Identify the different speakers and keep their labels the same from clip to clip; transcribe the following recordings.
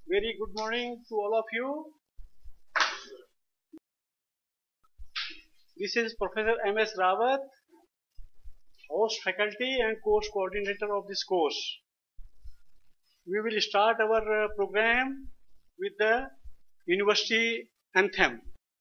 Speaker 1: Very good morning to all of you. This is Professor M.S. Rawat, host faculty and course coordinator of this course. We will start our program with the university anthem.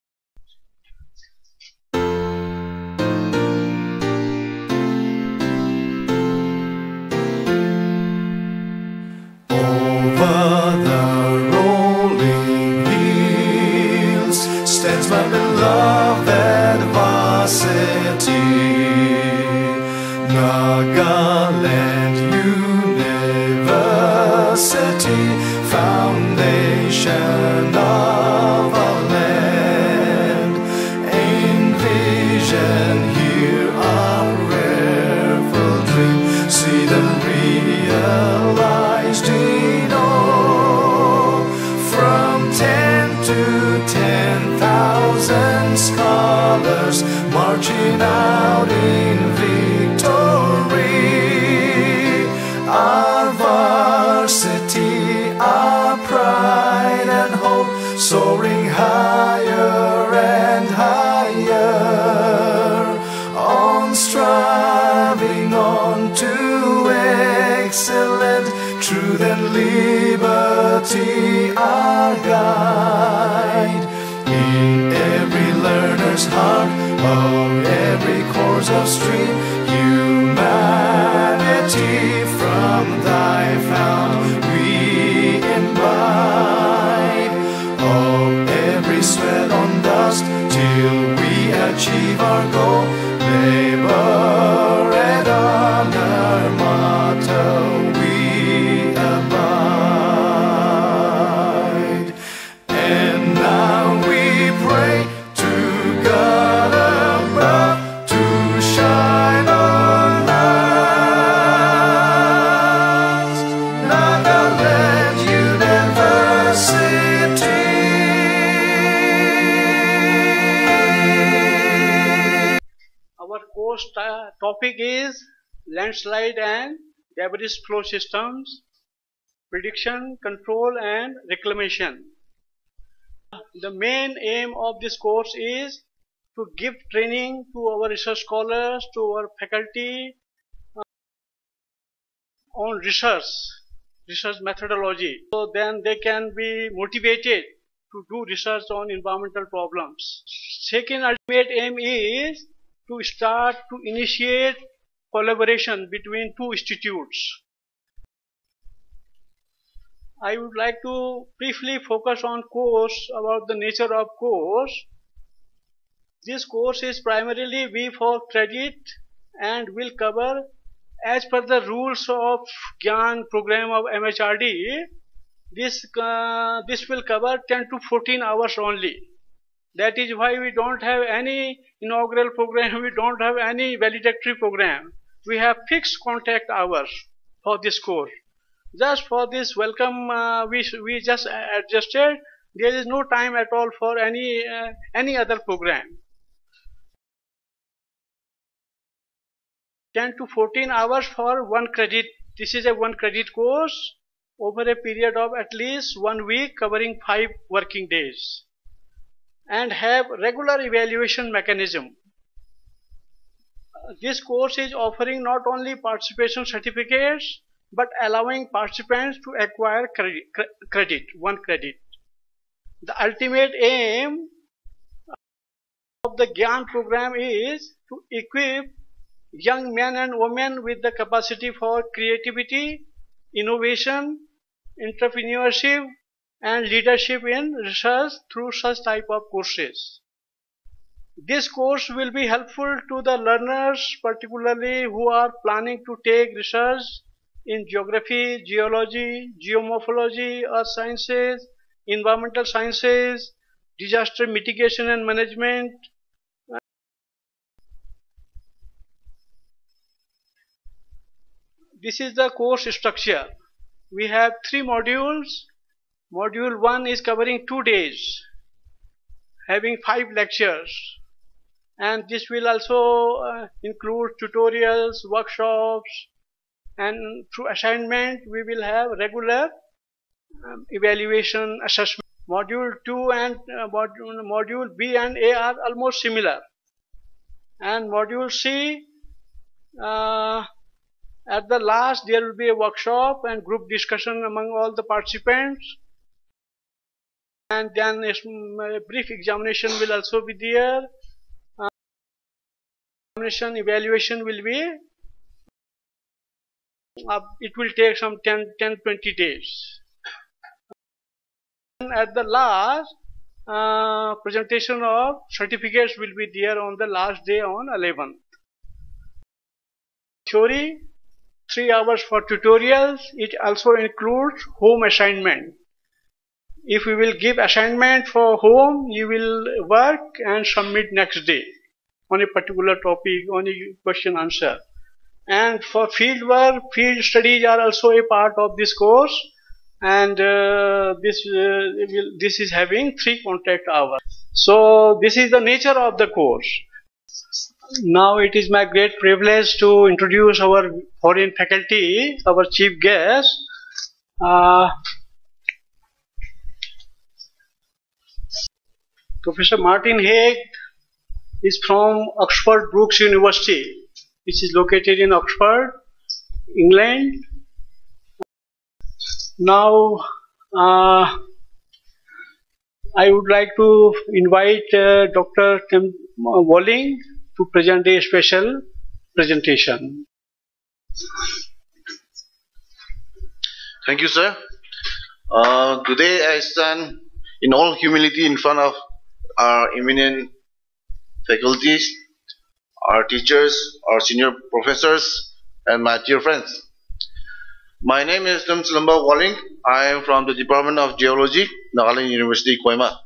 Speaker 2: Over the rolling hills stands my beloved varsity, Nagaland University, foundation of our land. Envision here our rareful dream, see them realized in all. From 10 to 10,000 scholars marching out in victory. Our varsity, our pride and hope, soaring higher and higher, on striving on to excellent truth and liberty, our guide. In every learner's heart, of every course of stream, humanity from thy found we imbibe. Of every sweat on dust, till we achieve our goal, labor and honor motto we abide. And now we pray to God above to shine on us, Nagaland University.
Speaker 1: Our course topic is landslide and debris flow systems, prediction, control and reclamation. The main aim of this course is to give training to our research scholars, to our faculty on research methodology. So then they can be motivated to do research on environmental problems. Second ultimate aim is to initiate collaboration between two institutes. I would like to briefly focus on course, about the nature of course. This course is primarily V for credit and will cover, as per the rules of GIAN program of MHRD, this will cover 10 to 14 hours only. That is why we don't have any inaugural program, we don't have any valedictory program. We have fixed contact hours for this course. Just for this welcome, we just adjusted. There is no time at all for any other program. 10 to 14 hours for 1 credit. This is a 1 credit course over a period of at least 1 week, covering 5 working days, and have regular evaluation mechanism. This course is offering not only participation certificates, but allowing participants to acquire credit, 1 credit. The ultimate aim of the GIAN program is to equip young men and women with the capacity for creativity, innovation, entrepreneurship and leadership in research through such type of courses. This course will be helpful to the learners, particularly who are planning to take research in geography, geology, geomorphology, earth sciences, environmental sciences, disaster mitigation and management. This is the course structure. We have 3 modules. Module 1 is covering 2 days, having 5 lectures. And this will also include tutorials, workshops, and through assignment we will have regular evaluation, assessment. Module 2 and module B and A are almost similar. And module C, at the last there will be a workshop and group discussion among all the participants. And then a brief examination will also be there. Examination evaluation will be, it will take some 10-20 days. And at the last, presentation of certificates will be there on the last day on 11th. Theory, 3 hours for tutorials. It also includes home assignment. If we will give assignment for home, you will work and submit next day on a particular topic, on a question answer. And for field work, field studies are also a part of this course. And this is having 3 contact hours. So this is the nature of the course. Now it is my great privilege to introduce our foreign faculty, our chief guest. Professor Martin Haig is from Oxford Brookes University, which is located in Oxford, England. Now I would like to invite Dr. Tim Walling to present a special presentation.
Speaker 3: Thank you, sir. Today I stand in all humility in front of our eminent faculties, our teachers, our senior professors, and my dear friends. My name is Tim Walling. I am from the Department of Geology, Nagaland University, Koima.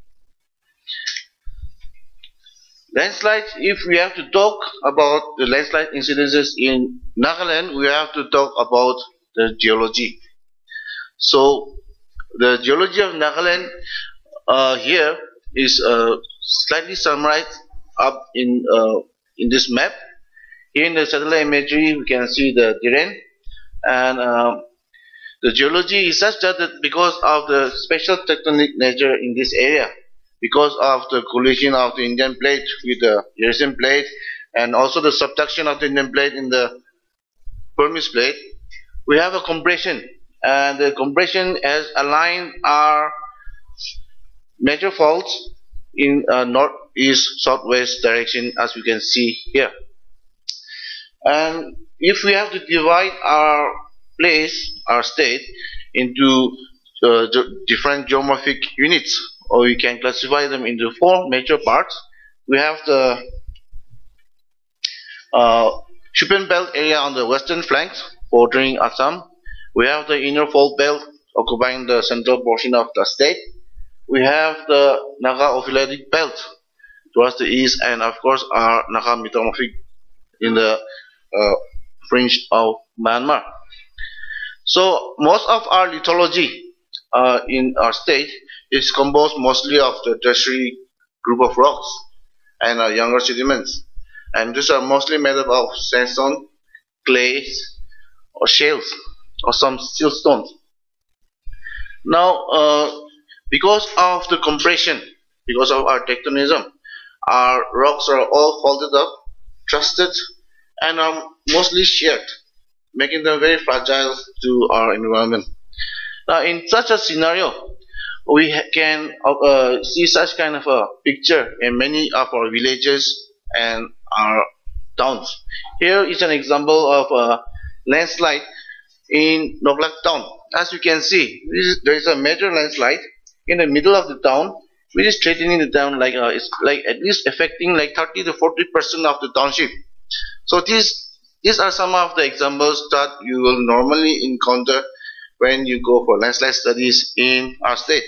Speaker 3: Landslide, if we have to talk about the landslide incidences in Nagaland, we have to talk about the geology. So, the geology of Nagaland here is slightly summarized up in this map. Here in the satellite imagery, we can see the terrain, and the geology is such that because of the special tectonic nature in this area, because of the collision of the Indian plate with the Eurasian plate, and also the subduction of the Indian plate in the Burmese plate, we have a compression, and the compression has aligned our major faults in northeast southwest direction, as we can see here. And if we have to divide our place, our state, into different geomorphic units, or we can classify them into 4 major parts. We have the Shupen Belt area on the western flanks bordering Assam. We have the inner fault belt occupying the central portion of the state. We have the Naga Ophiolitic belt towards the east, and of course our Naga Metamorphic in the fringe of Myanmar. So most of our lithology in our state is composed mostly of the tertiary group of rocks and younger sediments, and these are mostly made up of sandstone, clays, or shales, or some siltstones. Now, because of the compression, because of our tectonism, our rocks are all folded up, trusted, and are mostly sheared, making them very fragile to our environment. Now, in such a scenario, we can see such kind of a picture in many of our villages and our towns. Here is an example of a landslide in Nagaland town. As you can see, there is a major landslide in the middle of the town, which is threatening the town, like it's like at least affecting like 30 to 40% of the township. So these are some of the examples that you will normally encounter when you go for landslide studies in our state.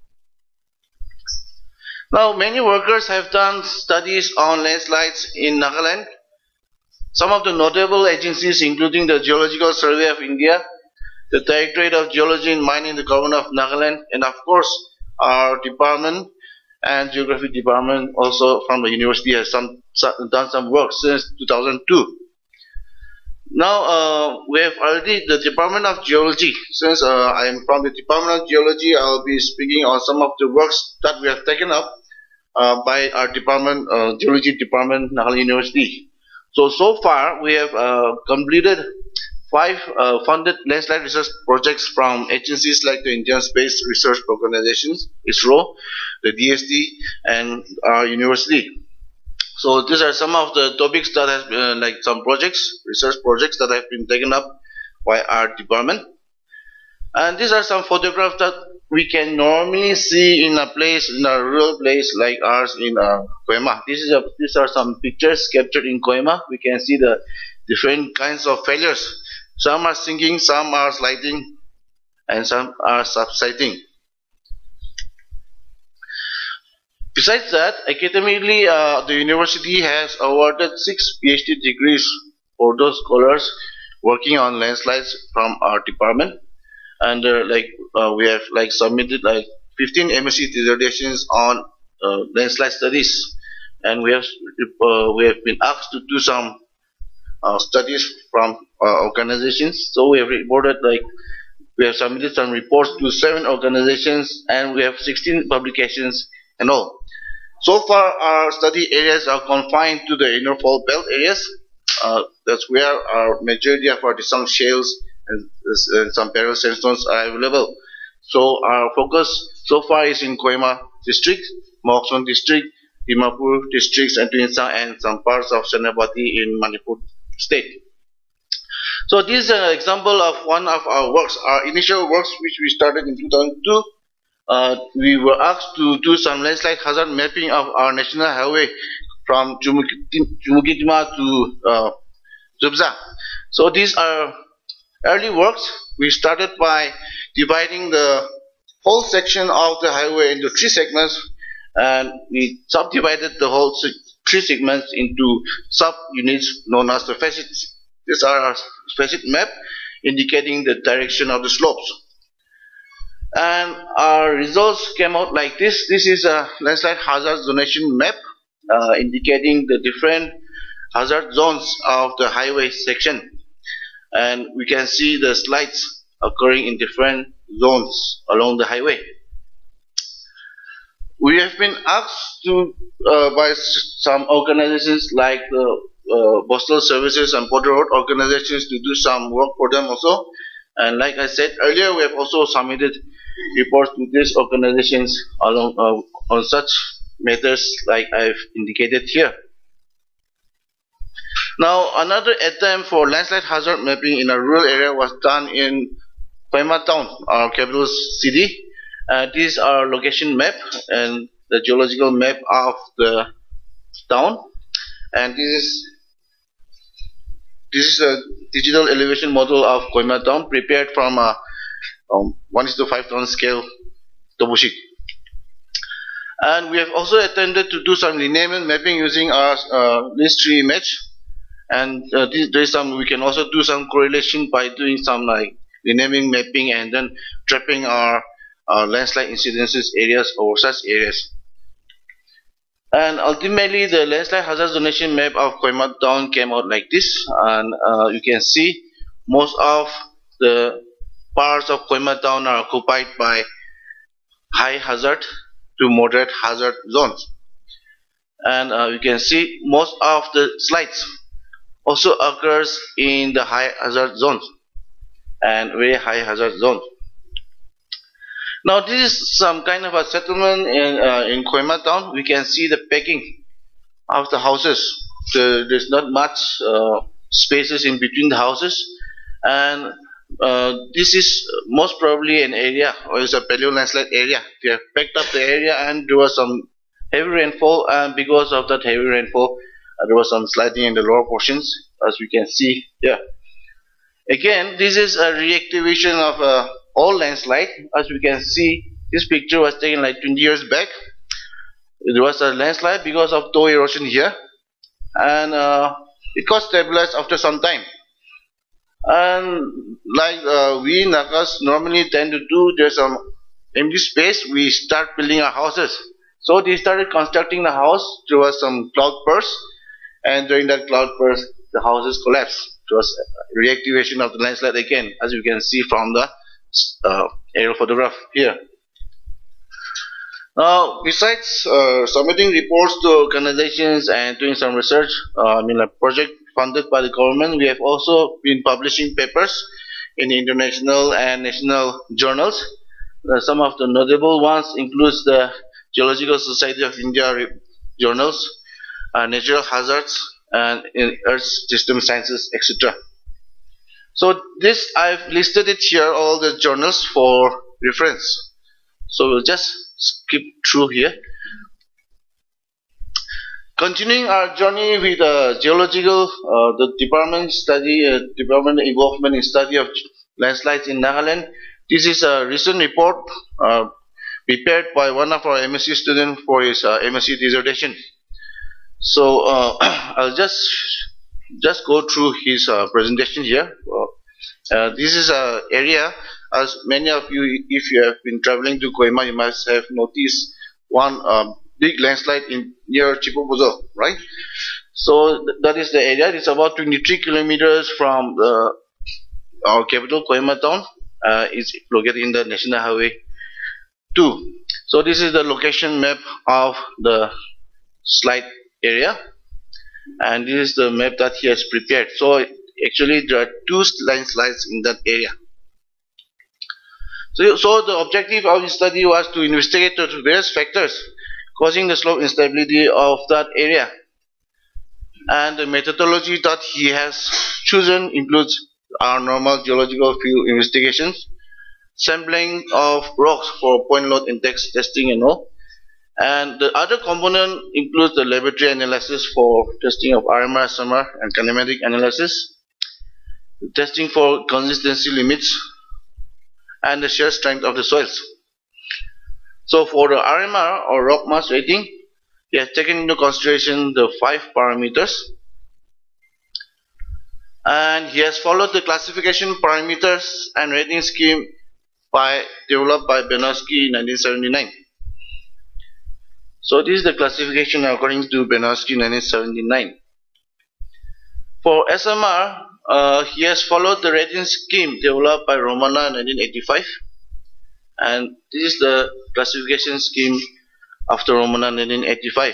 Speaker 3: Now, many workers have done studies on landslides in Nagaland. Some of the notable agencies, including the Geological Survey of India, the Directorate of Geology and Mining in the Government of Nagaland, and of course our department and Geography department also from the university has done some work since 2002. Now we have already the Department of Geology. Since I am from the Department of Geology, I will be speaking on some of the works that we have taken up by our department, Geology Department, Nagaland University. So far we have completed 5 funded landslide research projects from agencies like the Indian Space Research Organizations, ISRO, the DST, and our university. So these are some of the topics that has been, like some projects, research projects that have been taken up by our department. And these are some photographs that we can normally see in a place, in a rural place like ours in Kohima. These are some pictures captured in Kohima. We can see the different kinds of failures. Some are sinking, some are sliding, and some are subsiding. Besides that, academically, the university has awarded 6 PhD degrees for those scholars working on landslides from our department, and we have submitted 15 MSc dissertations on landslide studies, and we have been asked to do some studies from organizations. So we have reported we have submitted some reports to 7 organizations, and we have 16 publications and all. So far, our study areas are confined to the inner fault belt areas. That's where our majority of our desunct shales and some parallel sandstones are available. So our focus so far is in Kohima district, Mokson district, Dimapur districts, and Tuinsang, and some parts of Senapati in Manipur state. So this is an example of one of our works, our initial works which we started in 2002. We were asked to do some landslide hazard mapping of our national highway from Jumugitima to Zubza. So these are early works. We started by dividing the whole section of the highway into 3 segments, and we subdivided the whole 3 segments into sub-units known as the facets. These are our facet map indicating the direction of the slopes. And our results came out like this. This is a landslide hazard zonation map indicating the different hazard zones of the highway section, and we can see the slides occurring in different zones along the highway. We have been asked to by some organizations like the Postal Services and Border Road organizations to do some work for them also. And like I said earlier, we have also submitted reports to these organizations along on such matters like I've indicated here. Now, another attempt for landslide hazard mapping in a rural area was done in Kohima town, our capital city. This is our location map and the geological map of the town, and this is a digital elevation model of Kohima town prepared from a 1:5 ton scale topo sheet. And we have also attempted to do some lineament mapping using our list tree image, and we can also do some correlation by doing some lineament mapping and then trapping our landslide incidences areas over such areas. And ultimately, the landslide hazard zonation map of Kohima town came out like this, and you can see most of the parts of Kohima town are occupied by high hazard to moderate hazard zones, and you can see most of the slides also occurs in the high hazard zones and very high hazard zones. Now this is some kind of a settlement in Kohima town. We can see the packing of the houses. There's not much spaces in between the houses, and this is most probably an area, or is a paleo landslide area. They have packed up the area, and there was some heavy rainfall, and because of that heavy rainfall there was some sliding in the lower portions, as we can see here. Again, this is a reactivation of a old landslide. As we can see, this picture was taken like 20 years back. There was a landslide because of toe erosion here, and it got stabilized after some time. And like we Nagas normally tend to do, there's some empty space, we start building our houses. So they started constructing the house. There was some cloud burst, and during that cloud burst the houses collapsed. It was reactivation of the landslide again, as you can see from the aerial photograph here. Now, besides submitting reports to organizations and doing some research, a project funded by the government, we have also been publishing papers in international and national journals. Some of the notable ones includes the Geological Society of India journals, natural hazards, and in Earth system sciences, etc. So this I've listed it here, all the journals for reference. So we'll just skip through here. Continuing our journey with geological, the department involvement in study of landslides in Nagaland. This is a recent report prepared by one of our MSc students for his MSc dissertation. So I'll just go through his presentation here. This is an area, as many of you, if you have been traveling to Kohima, you must have noticed one big landslide near Chipopozo, right? So that is the area. It's about 23 kilometers from our capital, Kohima town. It's located in the National Highway 2. So this is the location map of the slide area, and this is the map that he has prepared. So actually there are two landslides in that area. So the objective of the study was to investigate the various factors causing the slope instability of that area, and the methodology that he has chosen includes our normal geological field investigations, sampling of rocks for point load index testing and all, and the other component includes the laboratory analysis for testing of RMR, SMR, and kinematic analysis, testing for consistency limits, and the shear strength of the soils. So for the RMR, or rock mass rating, he has taken into consideration the 5 parameters, and he has followed the classification parameters and rating scheme developed by Benowski in 1979. So this is the classification according to Benowski 1979. For SMR, he has followed the rating scheme developed by Romana in 1985, and this is the classification scheme after Romana 1985.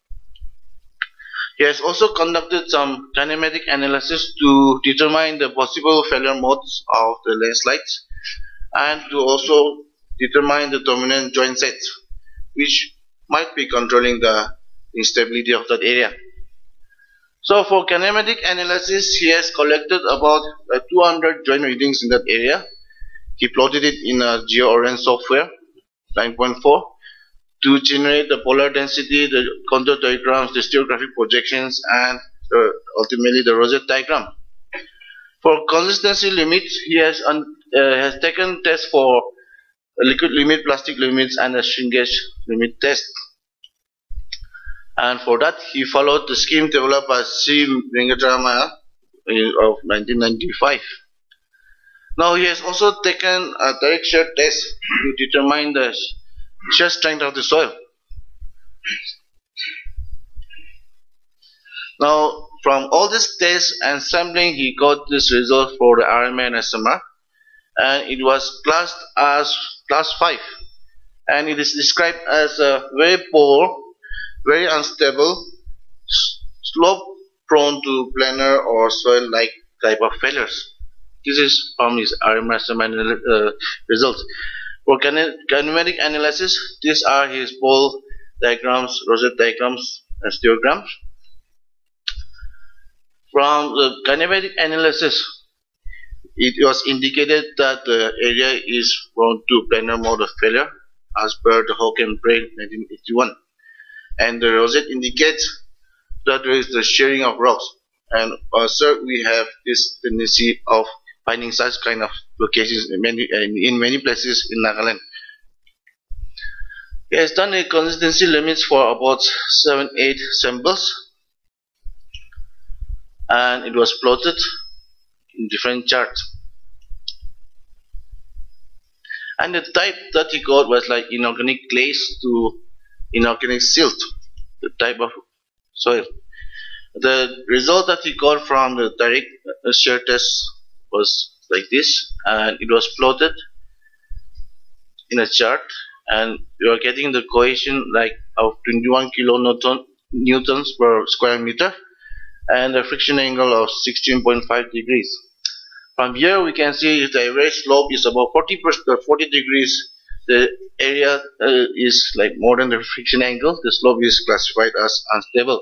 Speaker 3: He has also conducted some kinematic analysis to determine the possible failure modes of the landslides, and to also determine the dominant joint sets which might be controlling the instability of that area. So for kinematic analysis, he has collected about 200 joint readings in that area. He plotted it in a GeoOrange software 9.4 to generate the polar density, the contour diagrams, the stereographic projections, and ultimately the rosette diagram. For consistency limits, he has taken tests for liquid limit, plastic limits, and a shrinkage limit test. And for that, he followed the scheme developed by C. Venkatraramaya of 1995. Now he has also taken a direct shear test to determine the shear strength of the soil. Now from all this tests and sampling, he got this result for the RMA and SMR, and it was classed as class 5, and it is described as a very poor, very unstable, slope prone to planar or soil like type of failures. This is from his RMR results. For kinematic analysis, these are his pole diagrams, rosette diagrams, and stereograms. From the kinematic analysis, it was indicated that the area is prone to planar mode of failure as per the Hawke and Bray 1981. And the rosette indicates that there is the shearing of rocks, and also we have this tendency of finding such kind of locations in many places in Nagaland. He has done a consistency limits for about 7-8 samples, and it was plotted in different charts. And the type that he got was like inorganic clays to inorganic silt, the type of soil. The result that he got from the direct shear test was like this, and it was plotted in a chart, and you are getting the cohesion like of 21 kilonewtons per square meter and a friction angle of 16.5 degrees. From here we can see if the average slope is about 40 degrees, the area is like more than the friction angle, the slope is classified as unstable.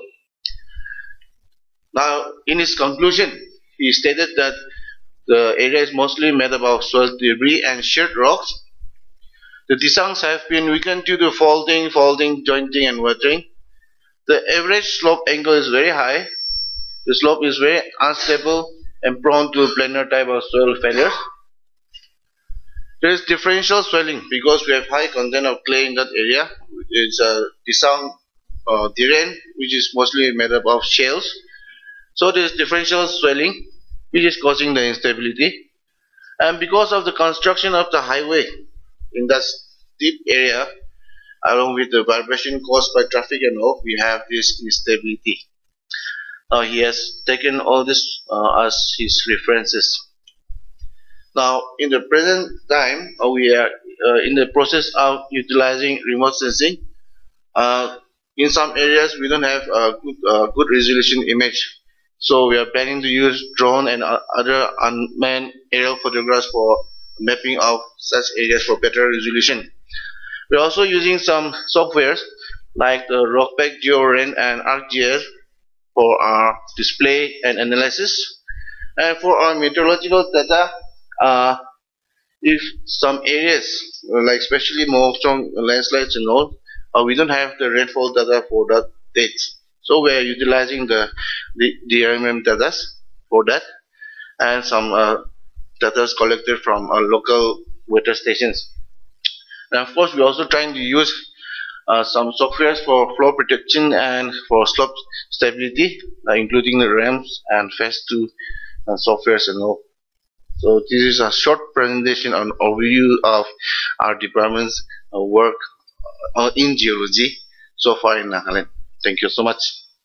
Speaker 3: Now in his conclusion he stated that the area is mostly made up of soil debris and sheared rocks. The designs have been weakened due to faulting, jointing and weathering. The average slope angle is very high. The slope is very unstable and prone to planar type of soil failures. There is differential swelling because we have high content of clay in that area. It's a descent terrain which is mostly made up of shales. So there is differential swelling which is causing the instability. And because of the construction of the highway in that deep area, along with the vibration caused by traffic and all, we have this instability. Now he has taken all this as his references. Now in the present time we are in the process of utilizing remote sensing. In some areas we don't have a good resolution image, so we are planning to use drone and other unmanned aerial photographs for mapping of such areas for better resolution. We are also using some softwares like the RockPack GeoRent and ArcGIS for our display and analysis. And for our meteorological data, if some areas, like especially more strong landslides and all, we don't have the rainfall data for that dates. So we are utilizing the DRMM data for that, and some data collected from local weather stations. And of course, we are also trying to use some softwares for flow protection and for slope stability, including the RAMs and Phase2 softwares and all. So this is a short presentation on overview of our department's work in geology so far in Nagaland. Thank you so much.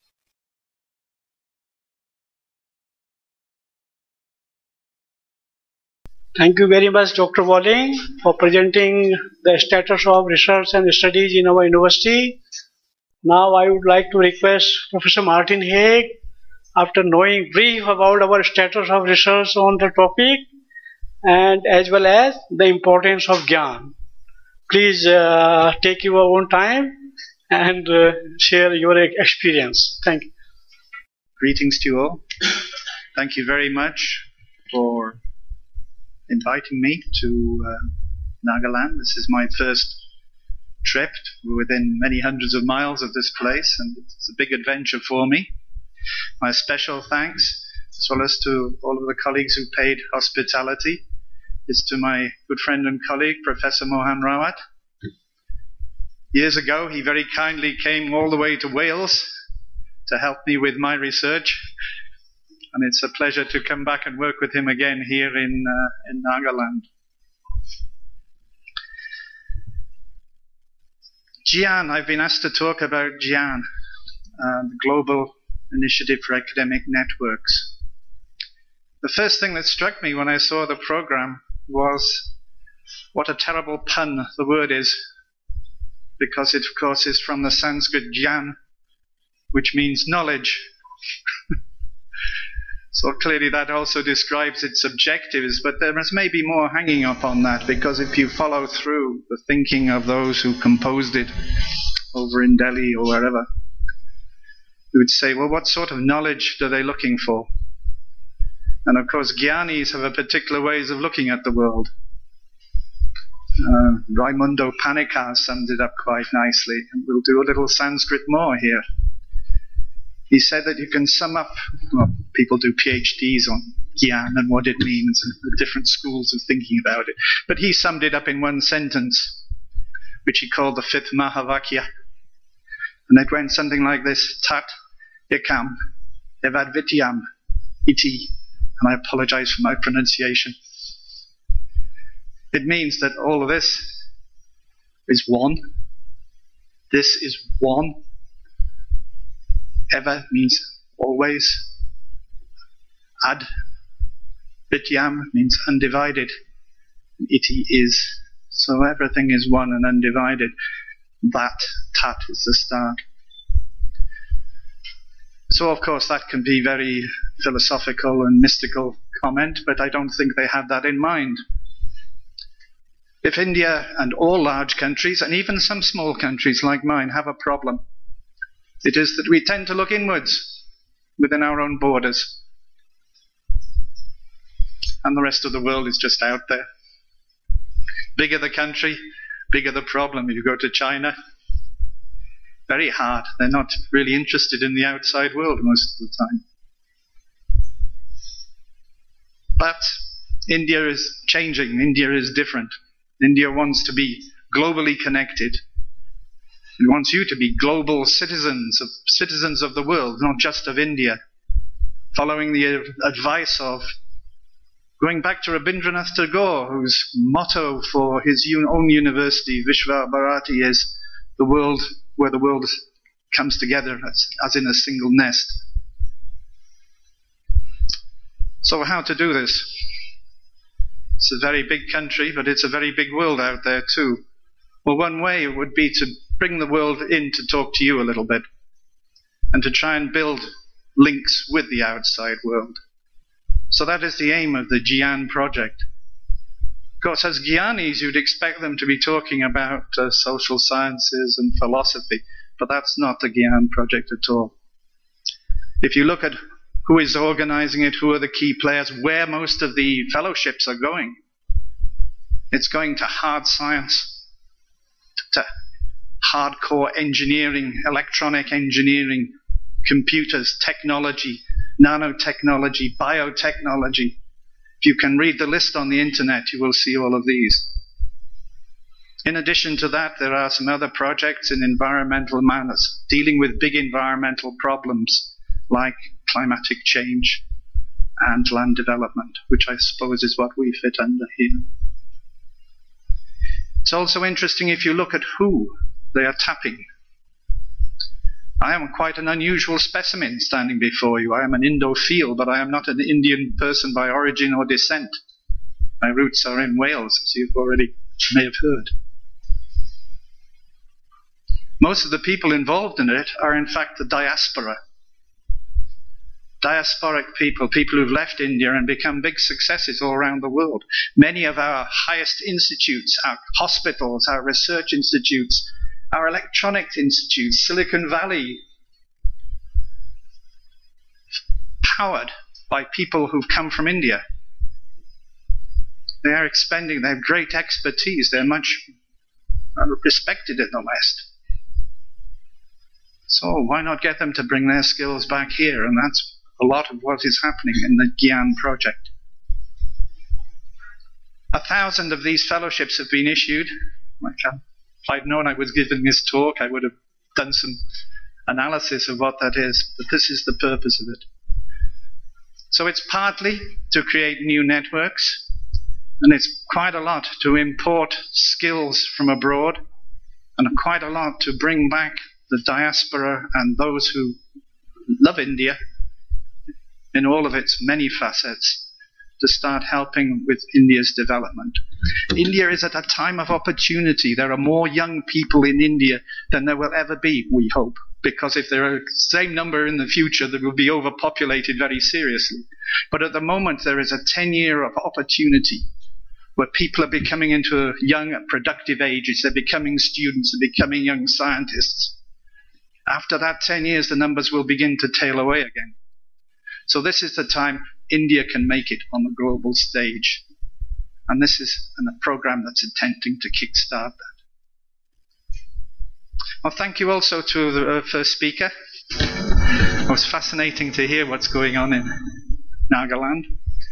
Speaker 1: Thank you very much, Dr. Walling, for presenting the status of research and studies in our university. Now I would like to request Professor Martin Haig, after knowing brief about our status of research on the topic and as well as the importance of GIAN. Please take your own time and share your experience. Thank you.
Speaker 4: Greetings to you all. Thank you very much for inviting me to Nagaland. This is my first trip within many hundreds of miles of this place, and it's a big adventure for me. My special thanks, as well as to all of the colleagues who paid hospitality, is to my good friend and colleague, Professor Mohan Rawat. Years ago, he very kindly came all the way to Wales to help me with my research, and it's a pleasure to come back and work with him again here in Nagaland. GIAN, I've been asked to talk about GIAN, the Global Initiative for Academic Networks. The first thing that struck me when I saw the program was what a terrible pun the word is, because it of course is from the Sanskrit GIAN, which means knowledge. So clearly that also describes its objectives, but there is maybe more hanging up on that, because if you follow through the thinking of those who composed it over in Delhi or wherever, you would say, well, what sort of knowledge are they looking for? And of course, Gyanis have a particular ways of looking at the world. Raimundo Panikkar summed it up quite nicely, and we'll do a little Sanskrit more here. He said that you can sum up, well, people do PhDs on GIAN and what it means and the different schools of thinking about it. But he summed it up in one sentence, which he called the fifth Mahavakya. And it went something like this: Tat Ekam Evadvityam Iti. And I apologize for my pronunciation. It means that all of this is one. This is one. Eva means always. Ad Vidyam means undivided. Iti is. So everything is one and undivided. That, tat, is the start. So of course that can be very philosophical and mystical comment, but I don't think they have that in mind. If India and all large countries, and even some small countries like mine, have a problem, it is that we tend to look inwards within our own borders. And the rest of the world is just out there. Bigger the country, bigger the problem. You go to China, very hard. They're not really interested in the outside world most of the time. But India is changing. India is different. India wants to be globally connected. It wants you to be global citizens of the world, not just of India. Following the advice of, going back to Rabindranath Tagore, whose motto for his own university, Vishva Bharati, is the world where the world comes together as in a single nest. So how to do this? It's a very big country, but it's a very big world out there too. Well, one way would be to bring the world in to talk to you a little bit, and to try and build links with the outside world. So that is the aim of the GIAN project. Of course, as Gyanis, you'd expect them to be talking about social sciences and philosophy, but that's not the GIAN project at all. If you look at who is organizing it, who are the key players, where most of the fellowships are going, it's going to hard science, to hardcore engineering, electronic engineering, computers, technology, nanotechnology, biotechnology. If you can read the list on the internet, you will see all of these. In addition to that, there are some other projects in environmental matters, dealing with big environmental problems like climatic change and land development, which I suppose is what we fit under here. It's also interesting if you look at who they are tapping. I am quite an unusual specimen standing before you. I am an Indophile, but I am not an Indian person by origin or descent. My roots are in Wales, as you've already may have heard. Most of the people involved in it are in fact the diaspora. Diasporic people, people who've left India and become big successes all around the world. Many of our highest institutes, our hospitals, our research institutes, our electronics institutes, Silicon Valley, powered by people who've come from India. They are expending their great expertise. They're much respected in the West. So why not get them to bring their skills back here? And that's a lot of what is happening in the GIAN project. 1,000 of these fellowships have been issued. If I'd known I was giving this talk, I would have done some analysis of what that is, but this is the purpose of it. So it's partly to create new networks, and it's quite a lot to import skills from abroad, and quite a lot to bring back the diaspora and those who love India in all of its many facets, to start helping with India's development. India is at a time of opportunity. There are more young people in India than there will ever be, we hope, because if there are the same number in the future, they will be overpopulated very seriously. But at the moment, there is a 10-year of opportunity where people are becoming into young, productive ages. They're becoming students, they're becoming young scientists. After that 10 years, the numbers will begin to tail away again. So this is the time India can make it on the global stage. And this is a program that's attempting to kickstart that. Well, thank you also to the first speaker. It was fascinating to hear what's going on in Nagaland.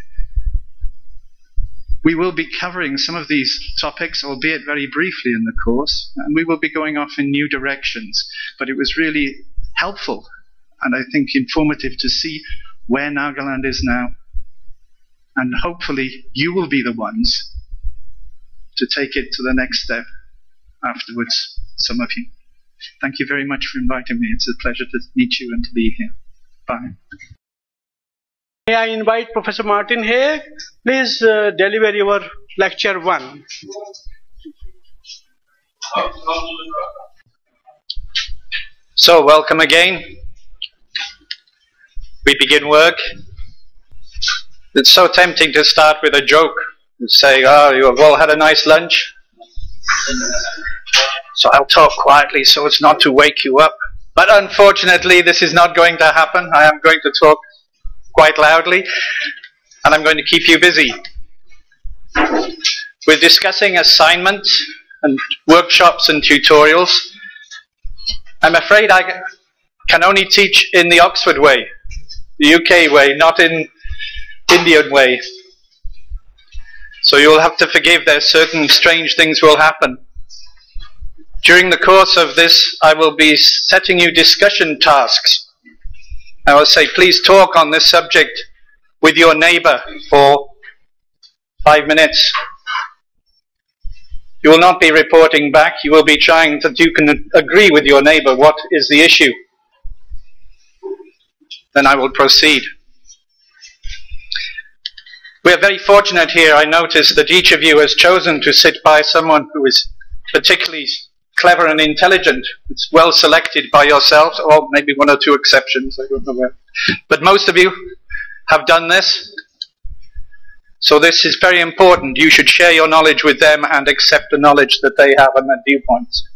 Speaker 4: We will be covering some of these topics, albeit very briefly in the course, and we will be going off in new directions. But it was really helpful and I think informative to see where Nagaland is now. And hopefully you will be the ones to take it to the next step afterwards, some of you. Thank you very much for inviting me. It's a pleasure to meet you and to be here. Bye.
Speaker 1: May I invite Professor Martin here? Please deliver your lecture 1.
Speaker 5: So, welcome again. We begin work. It's so tempting to start with a joke and say, oh, you have all had a nice lunch. So I'll talk quietly so as not to wake you up. But unfortunately, this is not going to happen. I am going to talk quite loudly, and I'm going to keep you busy. We're discussing assignments and workshops and tutorials. I'm afraid I can only teach in the Oxford way, the UK way, not in Indian way. So you'll have to forgive, there's certain strange things will happen. During the course of this, I will be setting you discussion tasks. I will say, please talk on this subject with your neighbor for 5 minutes. You will not be reporting back. You will be trying that you can agree with your neighbor what is the issue. Then I will proceed. We are very fortunate here. I notice that each of you has chosen to sit by someone who is particularly clever and intelligent. It's well selected by yourselves, or maybe 1 or 2 exceptions, I don't know where. But most of you have done this. So this is very important. You should share your knowledge with them and accept the knowledge that they have and their viewpoints.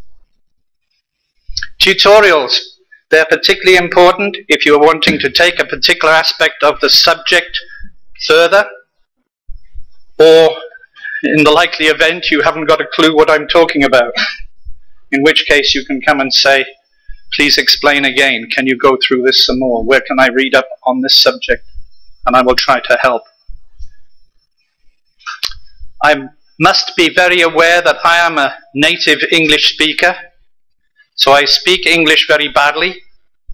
Speaker 5: Tutorials. They're particularly important if you're wanting to take a particular aspect of the subject further, or in the likely event you haven't got a clue what I'm talking about. In which case you can come and say, please explain again. Can you go through this some more? Where can I read up on this subject? And I will try to help. I must be very aware that I am a native English speaker, so I speak English very badly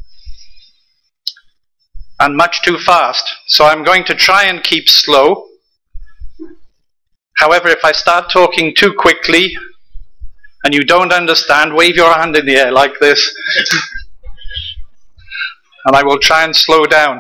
Speaker 5: and much too fast. So I'm going to try and keep slow. However, if I start talking too quickly and you don't understand, wave your hand in the air like this and I will try and slow down.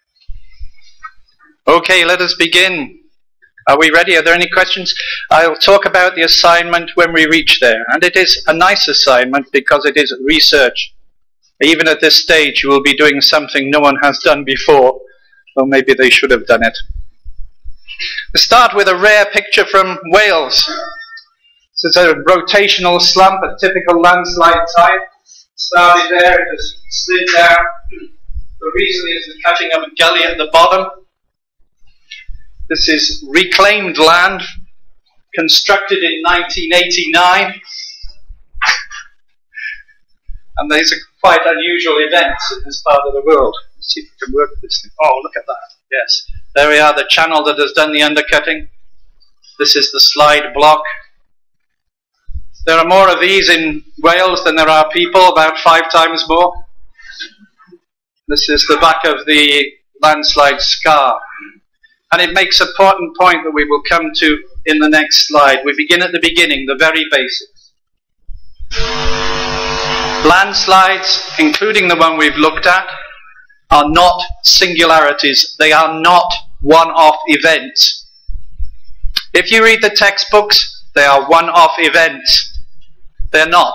Speaker 5: Okay, let us begin. Are we ready? Are there any questions? I'll talk about the assignment when we reach there. And it is a nice assignment because it is research. Even at this stage, you will be doing something no one has done before, or maybe they should have done it. Let's start with a rare picture from Wales. This is a rotational slump, a typical landslide type. Started there, it has slid down. The reason is the cutting of a gully at the bottom. This is reclaimed land, constructed in 1989. And these are quite unusual events in this part of the world. Let's see if we can work this thing. Oh, look at that. Yes. There we are, the channel that has done the undercutting. This is the slide block. There are more of these in Wales than there are people, about 5 times more. This is the back of the landslide scar. And it makes an important point that we will come to in the next slide. We begin at the beginning, the very basics. Landslides, including the one we've looked at, are not singularities. They are not one-off events. If you read the textbooks, they are one-off events. They're not.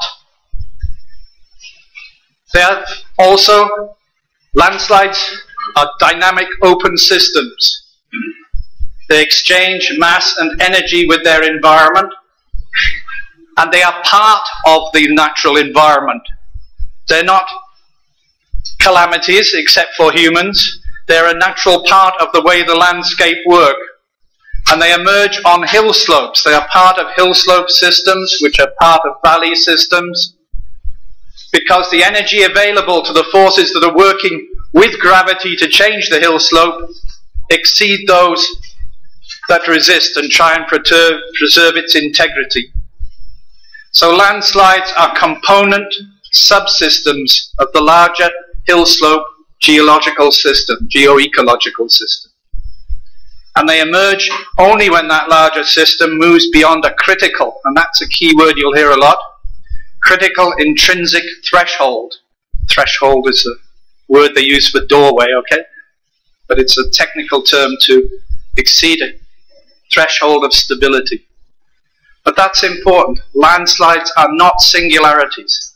Speaker 5: They are also, landslides are dynamic open systems. They exchange mass and energy with their environment, and they are part of the natural environment. They're not calamities except for humans. They're a natural part of the way the landscape works. And they emerge on hill slopes. They are part of hill slope systems, which are part of valley systems, because the energy available to the forces that are working with gravity to change the hill slope exceed those that resist and try and preserve its integrity. So landslides are component subsystems of the larger hill slope geological system, geoecological system. And they emerge only when that larger system moves beyond a critical, and that's a key word you'll hear a lot, critical intrinsic threshold. Threshold is a word they use for doorway, okay? But it's a technical term to exceed a threshold of stability. But that's important. Landslides are not singularities.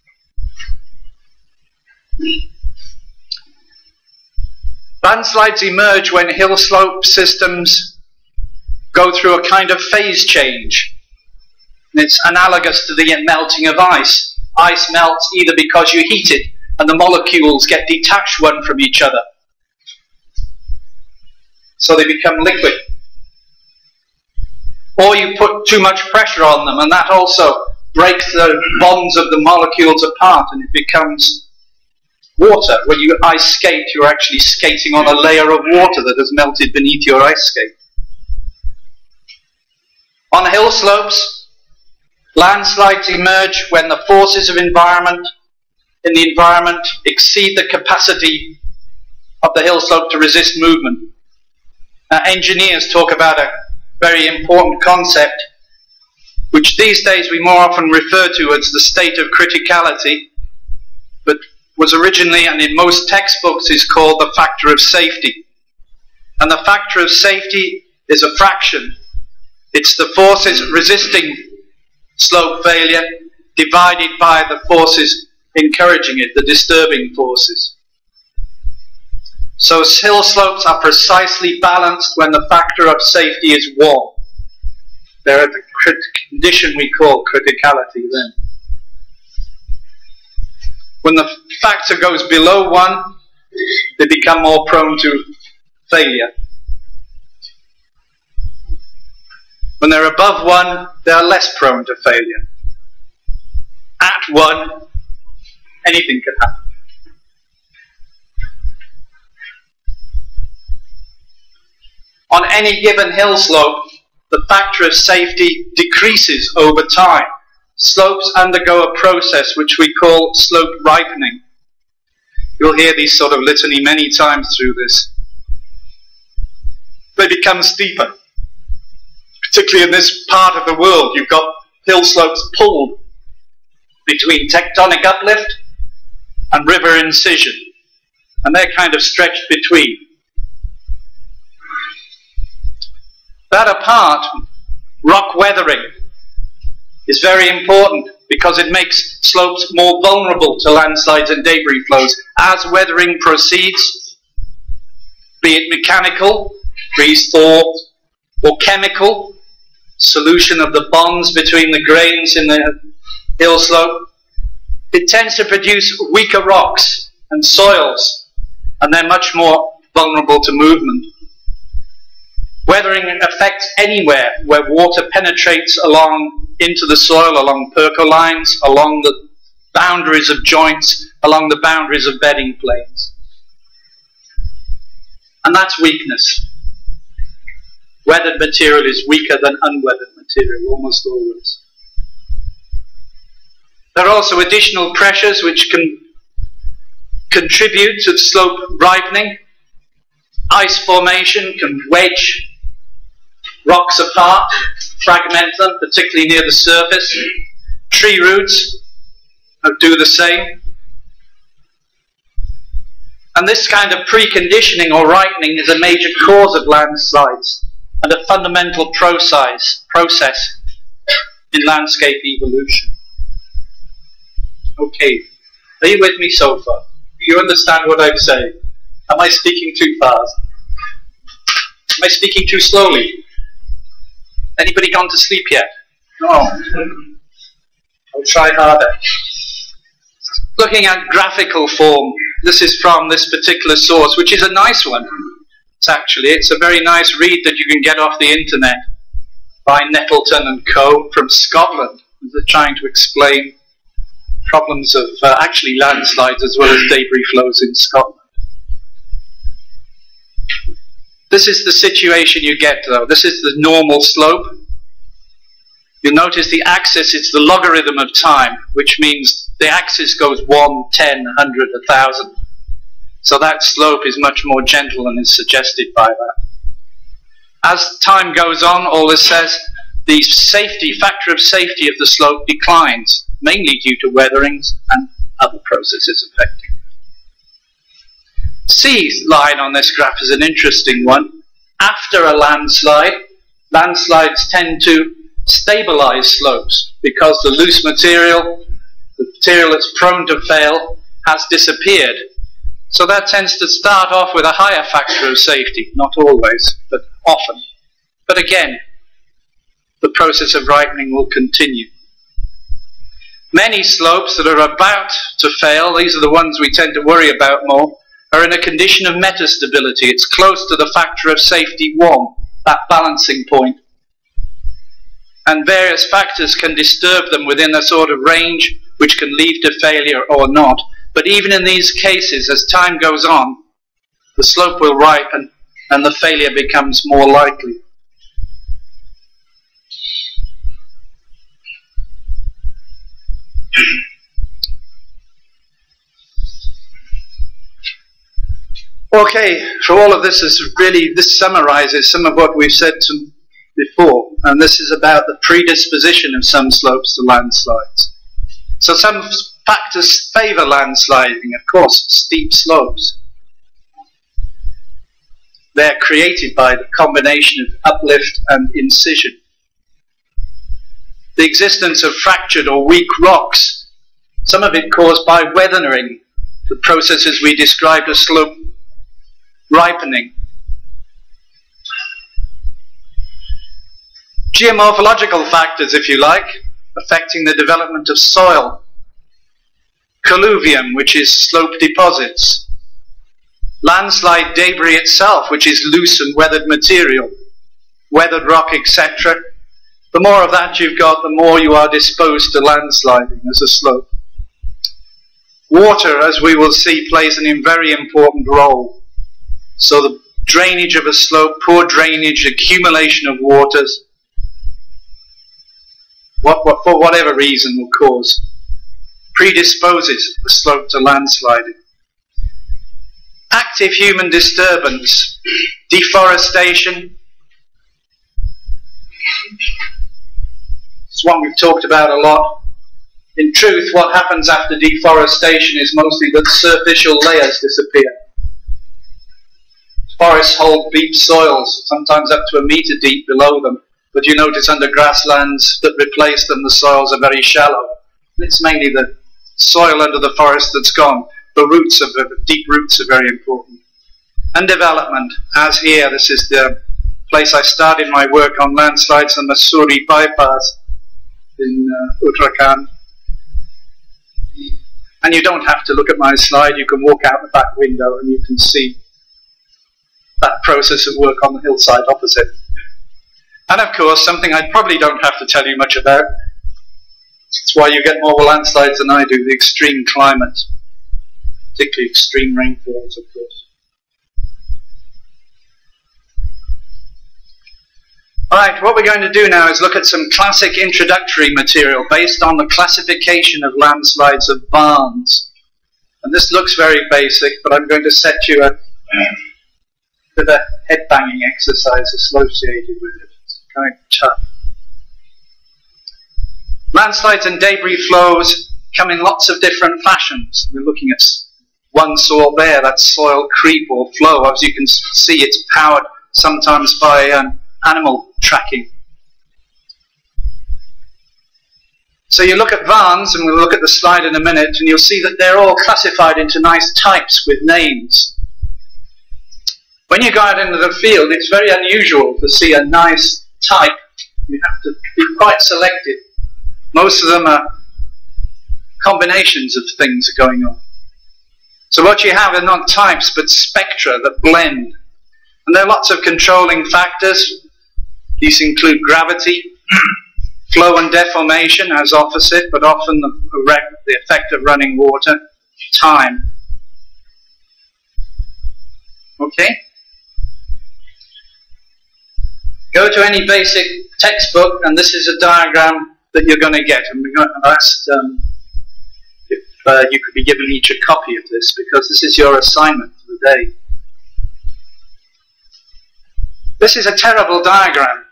Speaker 5: Landslides emerge when hill slope systems go through a kind of phase change. And it's analogous to the melting of ice. Ice melts either because you heat it and the molecules get detached one from each other, so they become liquid. Or you put too much pressure on them and that also breaks the bonds of the molecules apart and it becomes water. When you ice skate, you're actually skating on a layer of water that has melted beneath your ice skate. On hill slopes, landslides emerge when the forces of environment in the environment exceed the capacity of the hill slope to resist movement. Engineers talk about a very important concept, which these days we more often refer to as the state of criticality, but was originally, and in most textbooks, is called the factor of safety. And the factor of safety is a fraction. It's the forces resisting slope failure divided by the forces encouraging it, the disturbing forces. So hill slopes are precisely balanced when the factor of safety is 1. They're at the condition we call criticality then. When the factor goes below 1, they become more prone to failure. When they're above 1, they're less prone to failure. At 1, anything could happen. On any given hill slope, the factor of safety decreases over time. Slopes undergo a process which we call slope ripening. You'll hear these sort of litany many times through this. They become steeper. Particularly in this part of the world, you've got hill slopes pulled between tectonic uplift and river incision. And they're kind of stretched between. That apart, rock weathering is very important because it makes slopes more vulnerable to landslides and debris flows. As weathering proceeds, be it mechanical, freeze-thaw, or chemical, solution of the bonds between the grains in the hill slope, it tends to produce weaker rocks and soils, and they're much more vulnerable to movement. Weathering affects anywhere where water penetrates along into the soil, along percolines, along the boundaries of joints, along the boundaries of bedding planes. And that's weakness. Weathered material is weaker than unweathered material, almost always. There are also additional pressures which can contribute to slope ripening. Ice formation can wedge rocks apart, fragment them, particularly near the surface. Tree roots do the same. And this kind of preconditioning or ripening is a major cause of landslides and a fundamental process in landscape evolution. Okay, are you with me so far? Do you understand what I'm saying? Am I speaking too fast? Am I speaking too slowly? Anybody gone to sleep yet? No. I'll try harder. Looking at graphical form, this is from this particular source, which is a nice one. It's a very nice read that you can get off the internet by Nettleton and Co. from Scotland. They're trying to explain problems of actually landslides as well as debris flows in Scotland. This is the situation you get though. This is the normal slope. You'll notice the axis, it's the logarithm of time, which means the axis goes 1, 10, 100, 1,000. So that slope is much more gentle and is suggested by that. As time goes on, all this says, the factor of safety of the slope declines, mainly due to weatherings and other processes affecting it. C line on this graph is an interesting one. After a landslide, landslides tend to stabilize slopes because the loose material, the material that's prone to fail, has disappeared. So that tends to start off with a higher factor of safety, not always, but often. But again, the process of ripening will continue. Many slopes that are about to fail, these are the ones we tend to worry about more, are in a condition of metastability. It's close to the factor of safety 1, that balancing point. And various factors can disturb them within a sort of range which can lead to failure or not. But even in these cases, as time goes on, the slope will ripen and the failure becomes more likely. Okay, so all of this is really, this summarizes some of what we've said before, and this is about the predisposition of some slopes to landslides. So some factors favor landsliding, of course, steep slopes. They're created by the combination of uplift and incision. The existence of fractured or weak rocks, some of it caused by weathering, the processes we described as slope ripening. Geomorphological factors, if you like, affecting the development of soil. Colluvium, which is slope deposits. Landslide debris itself, which is loose and weathered material. Weathered rock, etc. The more of that you've got, the more you are disposed to landsliding as a slope. Water, as we will see, plays a very important role. So the drainage of a slope, poor drainage, accumulation of waters, for whatever reason will cause, predisposes the slope to landsliding. Active human disturbance, deforestation. It's one we've talked about a lot. In truth, what happens after deforestation is mostly that superficial layers disappear. Forests hold deep soils, sometimes up to 1 meter deep below them, but you notice under grasslands that replace them, the soils are very shallow. It's mainly the soil under the forest that's gone. The roots, deep roots, are very important. And development, as here, this is the place I started my work on landslides on the Suri bypass in Uttarakhand. And you don't have to look at my slide, you can walk out the back window and you can see that process of work on the hillside opposite. And of course, something I probably don't have to tell you much about, it's why you get more landslides than I do, the extreme climate, particularly extreme rainfalls, of course. Alright, what we're going to do now is look at some classic introductory material based on the classification of landslides of Barnes. And this looks very basic, but I'm going to set you a bit of a head-banging exercise associated with it. It's kind of tough. Landslides and debris flows come in lots of different fashions. We're looking at one sort there, that's soil creep or flow. As you can see, it's powered sometimes by animal tracking. So you look at Varnes, and we'll look at the slide in a minute, and you'll see that they're all classified into nice types with names. When you go out into the field, it's very unusual to see a nice type. You have to be quite selective. Most of them are combinations of things going on. So what you have are not types, but spectra that blend. And there are lots of controlling factors. These include gravity, flow and deformation as opposite, but often the effect of running water, time. Okay? Go to any basic textbook, and this is a diagram that you're going to get. And we're going to ask if you could be given each a copy of this, because this is your assignment for the day. This is a terrible diagram.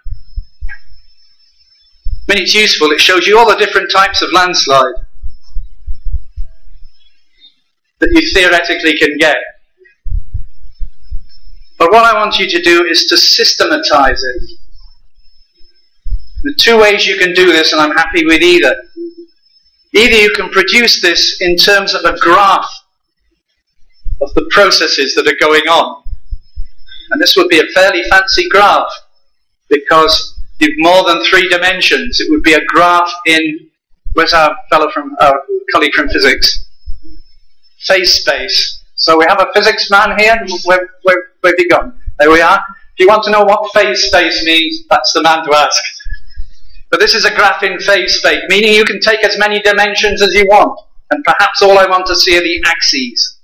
Speaker 5: I mean, it's useful. It shows you all the different types of landslide that you theoretically can get. But what I want you to do is to systematize it. The two ways you can do this, and I'm happy with either. Either you can produce this in terms of a graph of the processes that are going on. And this would be a fairly fancy graph, because you've more than 3 dimensions. It would be a graph in, where's our colleague from physics? Phase space. So we have a physics man here. Where have you gone? There we are. If you want to know what phase space means, that's the man to ask. But this is a graph in phase space, meaning you can take as many dimensions as you want. And perhaps all I want to see are the axes.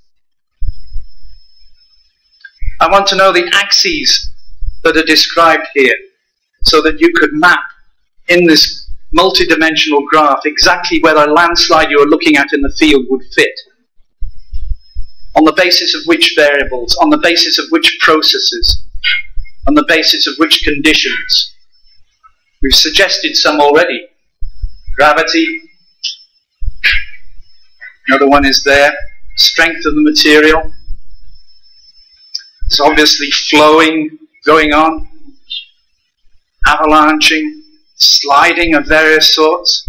Speaker 5: I want to know the axes that are described here, so that you could map in this multi-dimensional graph exactly where the landslide you are looking at in the field would fit. On the basis of which variables, on the basis of which processes, on the basis of which conditions. We've suggested some already. Gravity. Another one is there. Strength of the material. It's obviously flowing going on. Avalanching. Sliding of various sorts.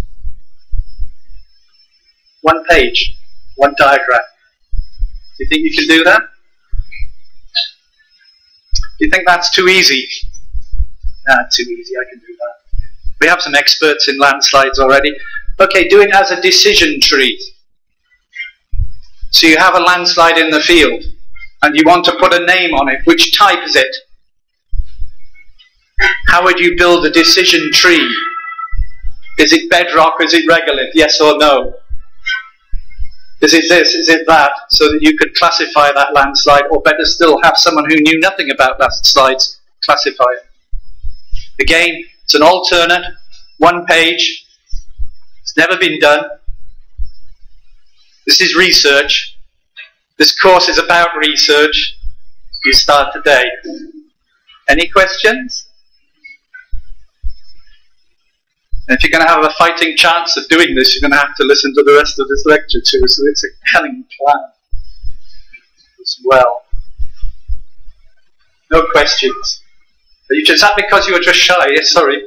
Speaker 5: One page. One diagram. Do you think you can do that? Do you think that's too easy? Too easy, I can do that. We have some experts in landslides already. Okay, do it as a decision tree. So you have a landslide in the field, and you want to put a name on it. Which type is it? How would you build a decision tree? Is it bedrock, is it regolith? Yes or no? Is it this, is it that? So that you could classify that landslide, or better still, have someone who knew nothing about landslides classify it. Again, it's an alternate, one page. It's never been done. This is research. This course is about research. You start today. Any questions? And if you're going to have a fighting chance of doing this, you're going to have to listen to the rest of this lecture too. So it's a cunning plan as well. No questions. Is that because you were just shy? Yes, sorry.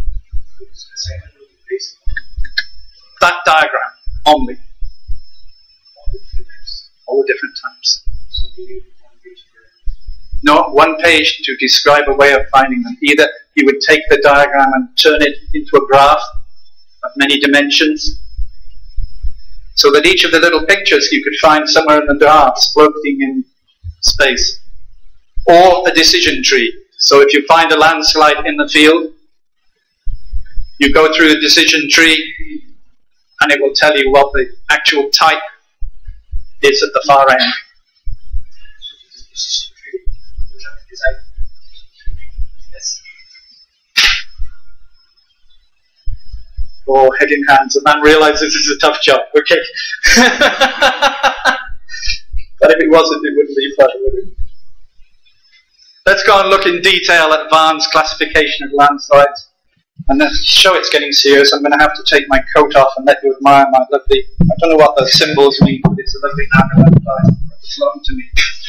Speaker 5: That diagram only. All the different types. No, one page to describe a way of finding them. Either you would take the diagram and turn it into a graph of many dimensions, so that each of the little pictures you could find somewhere in the graphs floating in space. Or a decision tree. So if you find a landslide in the field, you go through the decision tree, and it will tell you what the actual type is at the far end. Yes. Oh, head in hands. The man realizes this is a tough job. Okay. But if it wasn't, it wouldn't be fun, would it? Let's go and look in detail at Vaughan's classification of landslides. And then to show it's getting serious, I'm going to have to take my coat off and let you admire my lovely, I don't know what the symbols mean, but it's a lovely Nagaland flag. It's long to me.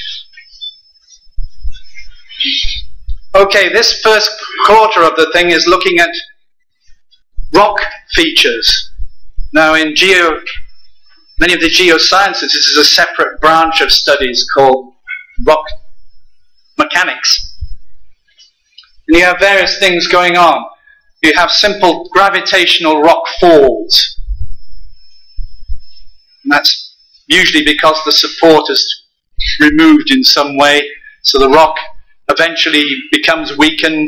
Speaker 5: Okay, this first quarter of the thing is looking at rock features. Now in many of the geosciences, this is a separate branch of studies called rock mechanics. And you have various things going on. You have simple gravitational rock falls. And that's usually because the support is removed in some way, so the rock eventually becomes weakened,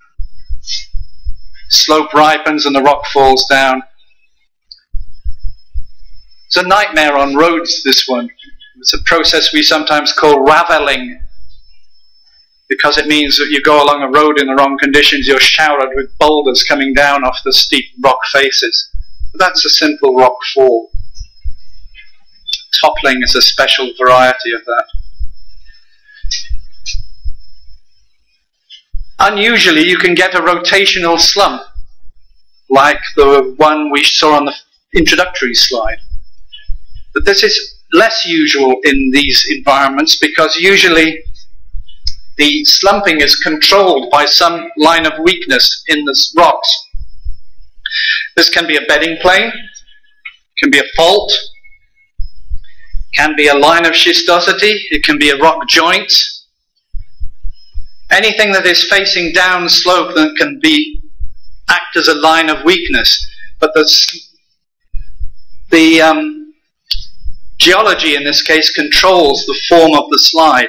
Speaker 5: slope ripens, and the rock falls down. It's a nightmare on roads, this one. It's a process we sometimes call raveling, because it means that you go along a road in the wrong conditions, you're showered with boulders coming down off the steep rock faces. But that's a simple rock fall. Toppling is a special variety of that. Unusually, you can get a rotational slump, like the one we saw on the introductory slide. But this is less usual in these environments, because usually the slumping is controlled by some line of weakness in the rocks. This can be a bedding plane, can be a fault, can be a line of schistosity, it can be a rock joint. Anything that is facing down slope that can act as a line of weakness. But the geology in this case controls the form of the slide.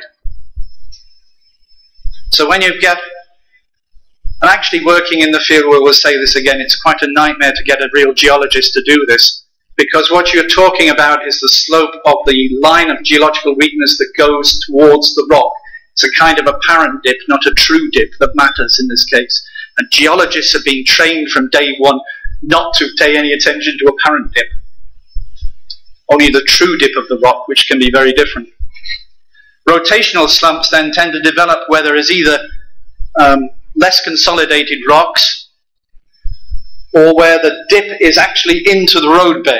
Speaker 5: So when you get, and actually working in the field, we will say this again, it's quite a nightmare to get a real geologist to do this, because what you're talking about is the slope of the line of geological weakness that goes towards the rock. It's a kind of apparent dip, not a true dip, that matters in this case. And geologists have been trained from day one not to pay any attention to apparent dip. Only the true dip of the rock, which can be very different. Rotational slumps then tend to develop where there is either less consolidated rocks, or where the dip is actually into the roadbed,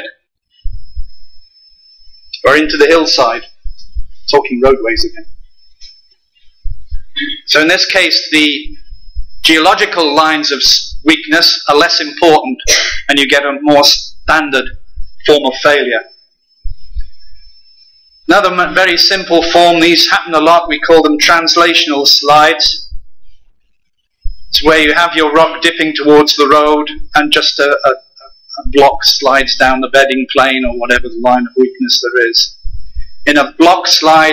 Speaker 5: or into the hillside. Talking roadways again. So in this case, the geological lines of weakness are less important, and you get a more standard form of failure. Another very simple form, these happen a lot, we call them translational slides. It's where you have your rock dipping towards the road and just a block slides down the bedding plane or whatever the line of weakness there is. In a block slide,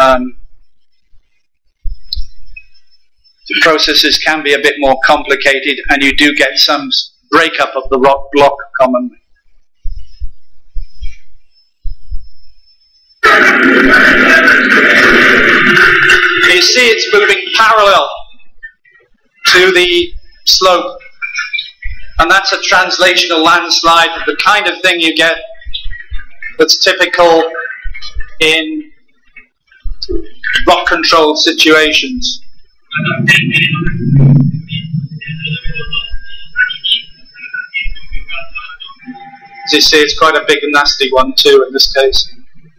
Speaker 5: the processes can be a bit more complicated, and you do get some breakup of the rock block commonly. You see it's moving parallel to the slope, and that's a translational landslide, the kind of thing you get that's typical in rock controlled situations. As you see, it's quite a big and nasty one too in this case.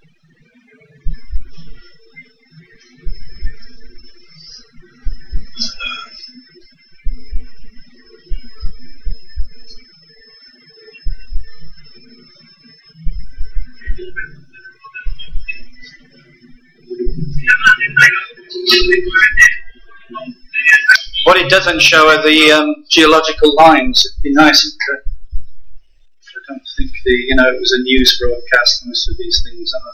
Speaker 5: What it doesn't show are the geological lines. It'd be nice if I don't think it was a news broadcast. Most of these things are.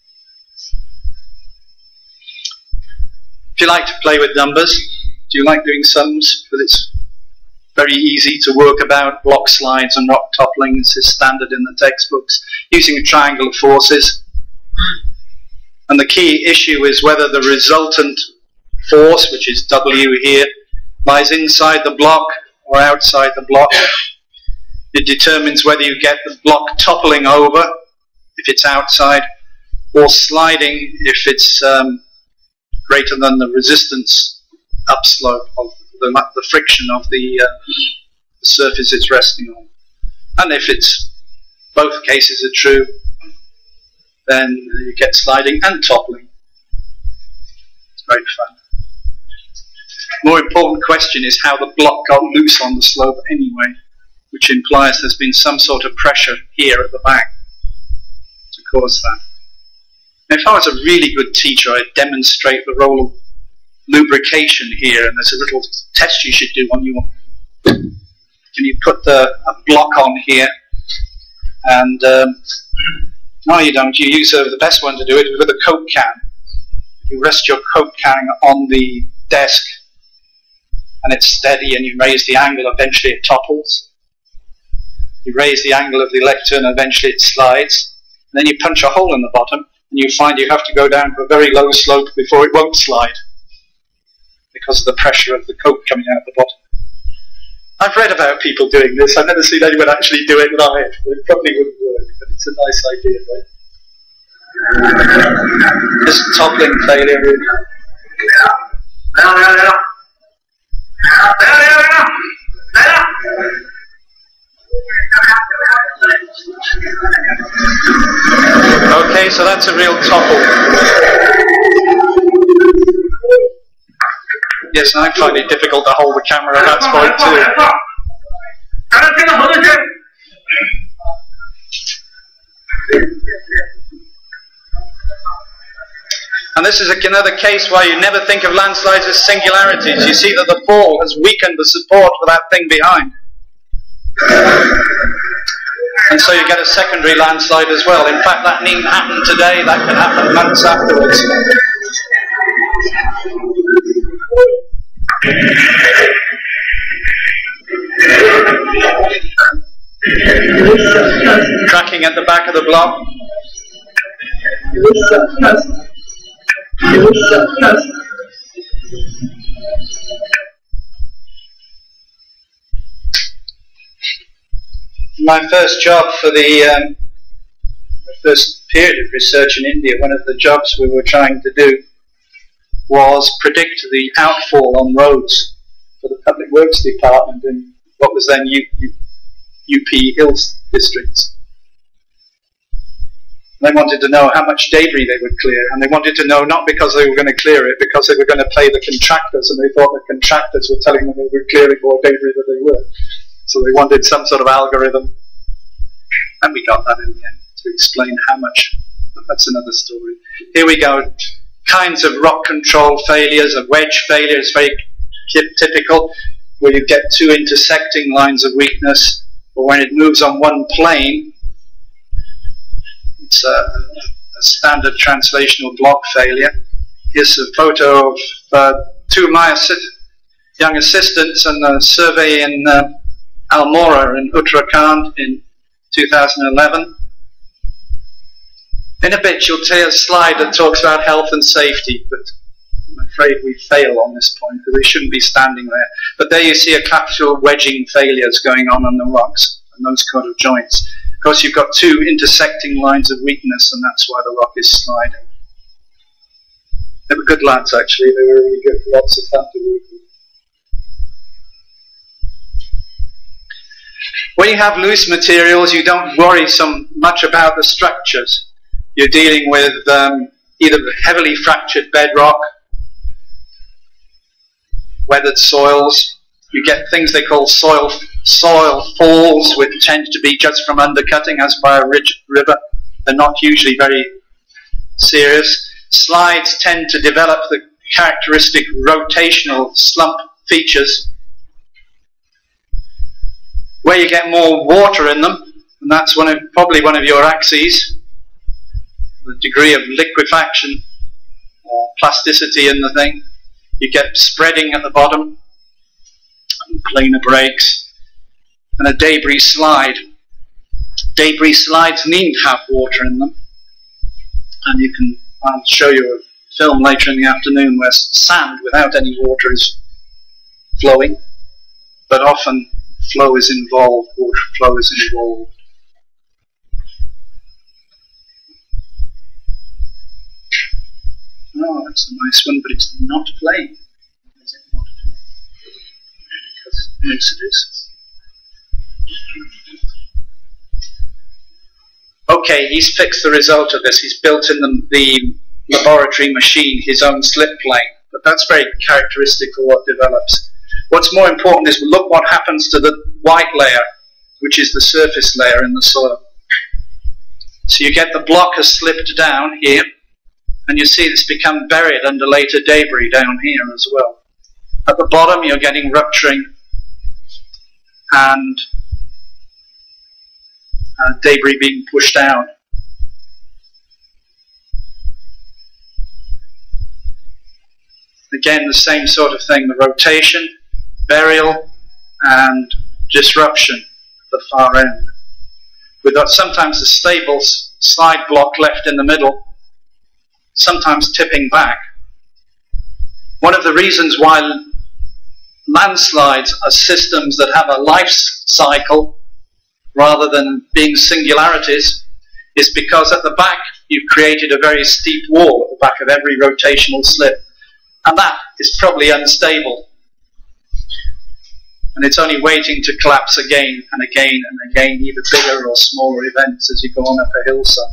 Speaker 5: If you like to play with numbers, do you like doing sums? But it's very easy to work about block slides and rock toppling. This is standard in the textbooks, using a triangle of forces. And the key issue is whether the resultant force, which is W here, lies inside the block or outside the block. It determines whether you get the block toppling over if it's outside, or sliding if it's greater than the resistance upslope of the friction of the surface it's resting on. And if it's both cases are true, then you get sliding and toppling. It's great fun. More important question is how the block got loose on the slope anyway, which implies there's been some sort of pressure here at the back to cause that. Now, if I was a really good teacher, I'd demonstrate the role of lubrication here, and there's a little test you should do on your, can you put a block on here, and no you don't, you use the best one to do it with a Coke can. You rest your Coke can on the desk and it's steady, and you raise the angle, eventually it topples. You raise the angle of the lectern, eventually it slides, and then you punch a hole in the bottom, and you find you have to go down to a very low slope before it won't slide, because of the pressure of the Coke coming out the bottom. I've read about people doing this. I've never seen anyone actually do it live. It probably wouldn't work, but it's a nice idea, right? This toppling failure. Okay, so that's a real topple. Yes, and I find it difficult to hold the camera at that point too. And this is another case where you never think of landslides as singularities. You see that the fall has weakened the support for that thing behind. And so you get a secondary landslide as well. In fact, that needn't happen today, that can happen months afterwards. Tracking at the back of the block. My first job for the first period of research in India, one of the jobs we were trying to do was predict the outfall on roads for the Public Works Department in what was then UP Hills districts. They wanted to know how much debris they would clear, and they wanted to know not because they were going to clear it, because they were going to pay the contractors, and they thought the contractors were telling them they were clearing more debris than they were. So they wanted some sort of algorithm, and we got that in the end to explain how much. But that's another story. Here we go. Kinds of rock control failures. A wedge failure is very typical, where you get two intersecting lines of weakness, or when it moves on one plane. It's a standard translational block failure. Here's a photo of two of my young assistants on a survey in Almora in Uttarakhand in 2011. In a bit you'll see a slide that talks about health and safety, but I'm afraid we fail on this point because they shouldn't be standing there. But there you see a capsule wedging failures going on the rocks and those kind of joints. Of course you've got two intersecting lines of weakness, and that's why the rock is sliding. They were good lads actually, they were really good, lots of fun to work with. When you have loose materials, you don't worry so much about the structures. You're dealing with either heavily fractured bedrock, weathered soils. You get things they call soil falls, which tend to be just from undercutting, as by a river. They're not usually very serious. Slides tend to develop the characteristic rotational slump features, where you get more water in them, and that's probably one of your axes, the degree of liquefaction or plasticity in the thing. You get spreading at the bottom, and planar breaks, and a debris slide. Debris slides needn't have water in them, and I'll show you a film later in the afternoon where sand without any water is flowing, but often flow is involved, water flow is involved. Oh, that's a nice one, but it's not playing. Is it not playing? Yes, it is. Okay, he's fixed the result of this. He's built in the laboratory machine his own slip plane, but that's very characteristic of what develops. What's more important is look what happens to the white layer, which is the surface layer in the soil. So you get the block has slipped down here, and you see it's become buried under later debris down here as well. At the bottom you're getting rupturing and debris being pushed out. Again, the same sort of thing, the rotation, burial, and disruption at the far end. We've got sometimes a stable slide block left in the middle, sometimes tipping back. One of the reasons why landslides are systems that have a life cycle rather than being singularities is because at the back you've created a very steep wall at the back of every rotational slip, and that is probably unstable, and it's only waiting to collapse again and again and again, either bigger or smaller events as you go on up a hillside.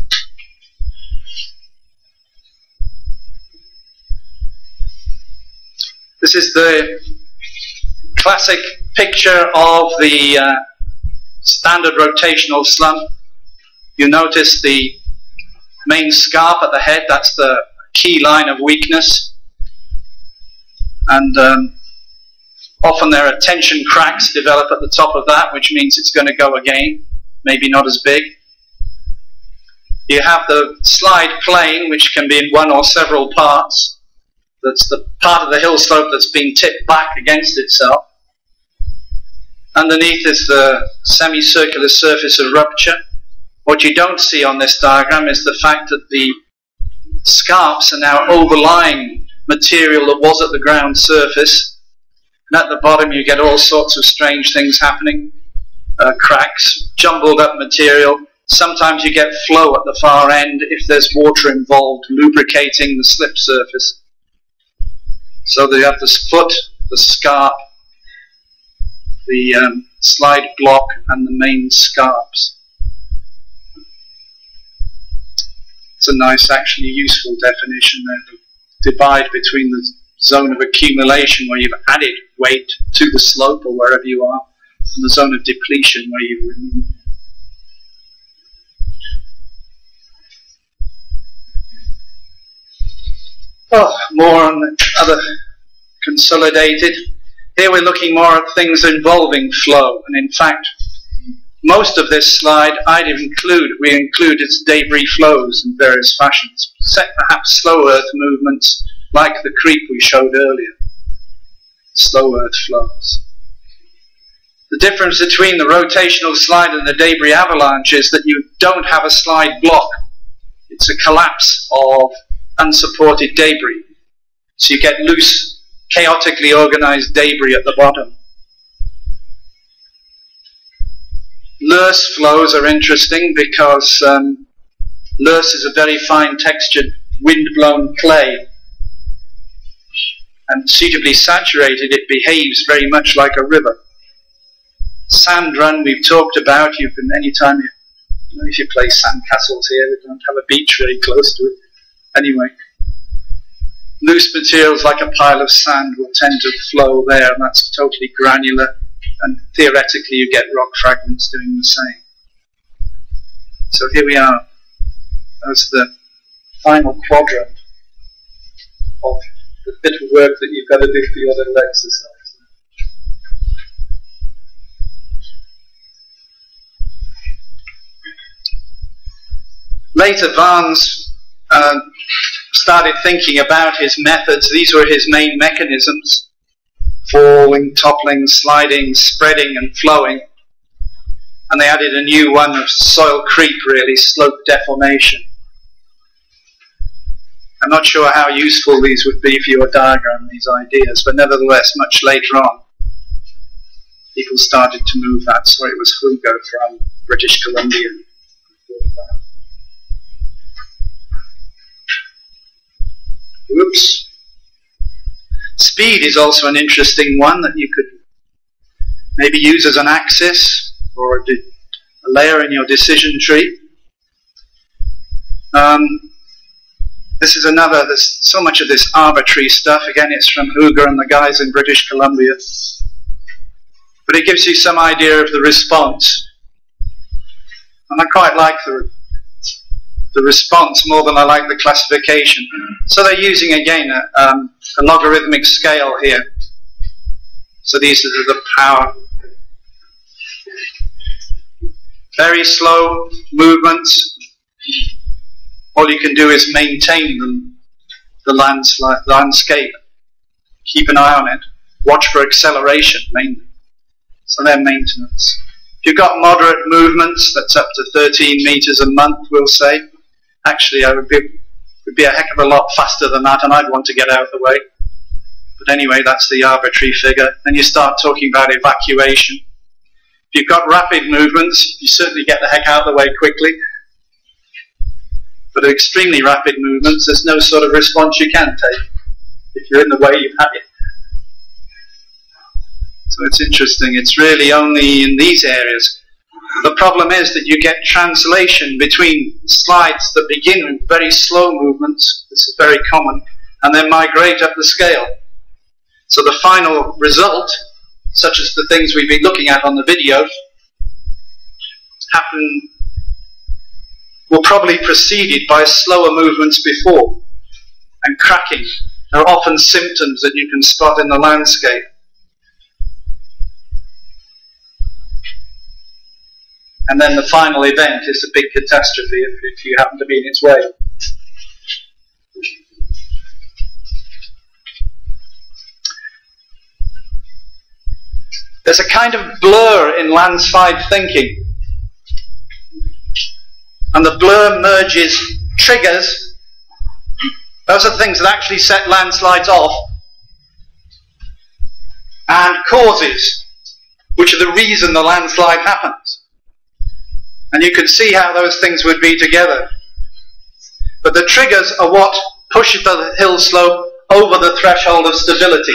Speaker 5: This is the classic picture of the standard rotational slump. You notice the main scarp at the head, that's the key line of weakness. And often there are tension cracks develop at the top of that, which means it's going to go again, maybe not as big. You have the slide plane, which can be in one or several parts. That's the part of the hill slope that's been tipped back against itself. Underneath is the semicircular surface of rupture. What you don't see on this diagram is the fact that the scarps are now overlying material that was at the ground surface. And at the bottom you get all sorts of strange things happening. Cracks, jumbled up material. Sometimes you get flow at the far end if there's water involved, lubricating the slip surface. So that you have the foot, the scarp, the slide block, and the main scarps. It's a nice, actually useful definition there. The divide between the zone of accumulation, where you've added weight to the slope or wherever you are, and the zone of depletion, where you've removed. Oh, more on other consolidated. Here we're looking more at things involving flow, and in fact, most of this slide we include its debris flows in various fashions, except perhaps slow earth movements like the creep we showed earlier. Slow earth flows. The difference between the rotational slide and the debris avalanche is that you don't have a slide block. It's a collapse of unsupported debris. So you get loose, chaotically organized debris at the bottom. Loess flows are interesting because loess is a very fine textured wind-blown clay, and suitably saturated it behaves very much like a river. Sand run we've talked about. You've been anytime if you play sand castles here, we don't have a beach very close to it. Anyway, loose materials like a pile of sand will tend to flow there, and that's totally granular, and theoretically you get rock fragments doing the same. So here we are. That's the final quadrant of the bit of work that you've got to do for your little exercise. Later, Varnes started thinking about his methods. These were his main mechanisms: falling, toppling, sliding, spreading, and flowing. And they added a new one of soil creep, really, slope deformation. I'm not sure how useful these would be for your diagram, these ideas, but nevertheless, much later on, people started to move that. So it was Hugo from British Columbia. Whoops. Speed is also an interesting one that you could maybe use as an axis or a layer in your decision tree. This is another, there's so much of this arbitrary stuff. Again, it's from Huger and the guys in British Columbia. But it gives you some idea of the response. And I quite like the response more than I like the classification. So they're using, again, a logarithmic scale here. So these are the power. Very slow movements. All you can do is maintain the landscape. Keep an eye on it. Watch for acceleration, mainly. So they're maintenance. If you've got moderate movements, that's up to 13 meters a month, we'll say. Actually, I would be a heck of a lot faster than that, and I'd want to get out of the way. But anyway, that's the arbitrary figure. Then you start talking about evacuation. If you've got rapid movements, you certainly get the heck out of the way quickly. But extremely rapid movements, there's no sort of response you can take. If you're in the way, you've had it. So it's interesting. It's really only in these areas. The problem is that you get translation between slides that begin with very slow movements, this is very common, and then migrate up the scale. So the final result, such as the things we've been looking at on the video, were probably preceded by slower movements before, and cracking are often symptoms that you can spot in the landscape. And then the final event is a big catastrophe if you happen to be in its way. There's a kind of blur in landslide thinking. And the blur merges triggers. Those are the things that actually set landslides off. And causes, which are the reason the landslide happens. And you can see how those things would be together. But the triggers are what push the hill slope over the threshold of stability.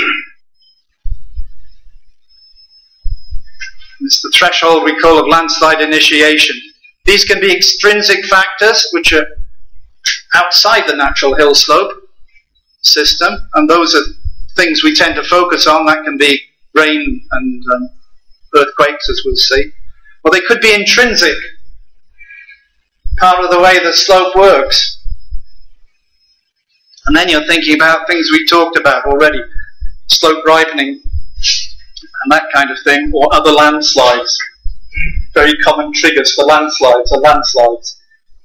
Speaker 5: It's the threshold we call of landslide initiation. These can be extrinsic factors, which are outside the natural hill slope system, and those are things we tend to focus on. That can be rain and earthquakes, as we'll see. Or they could be intrinsic, part of the way the slope works. And then you're thinking about things we talked about already, slope ripening and that kind of thing, or other landslides. Very common triggers for landslides are landslides.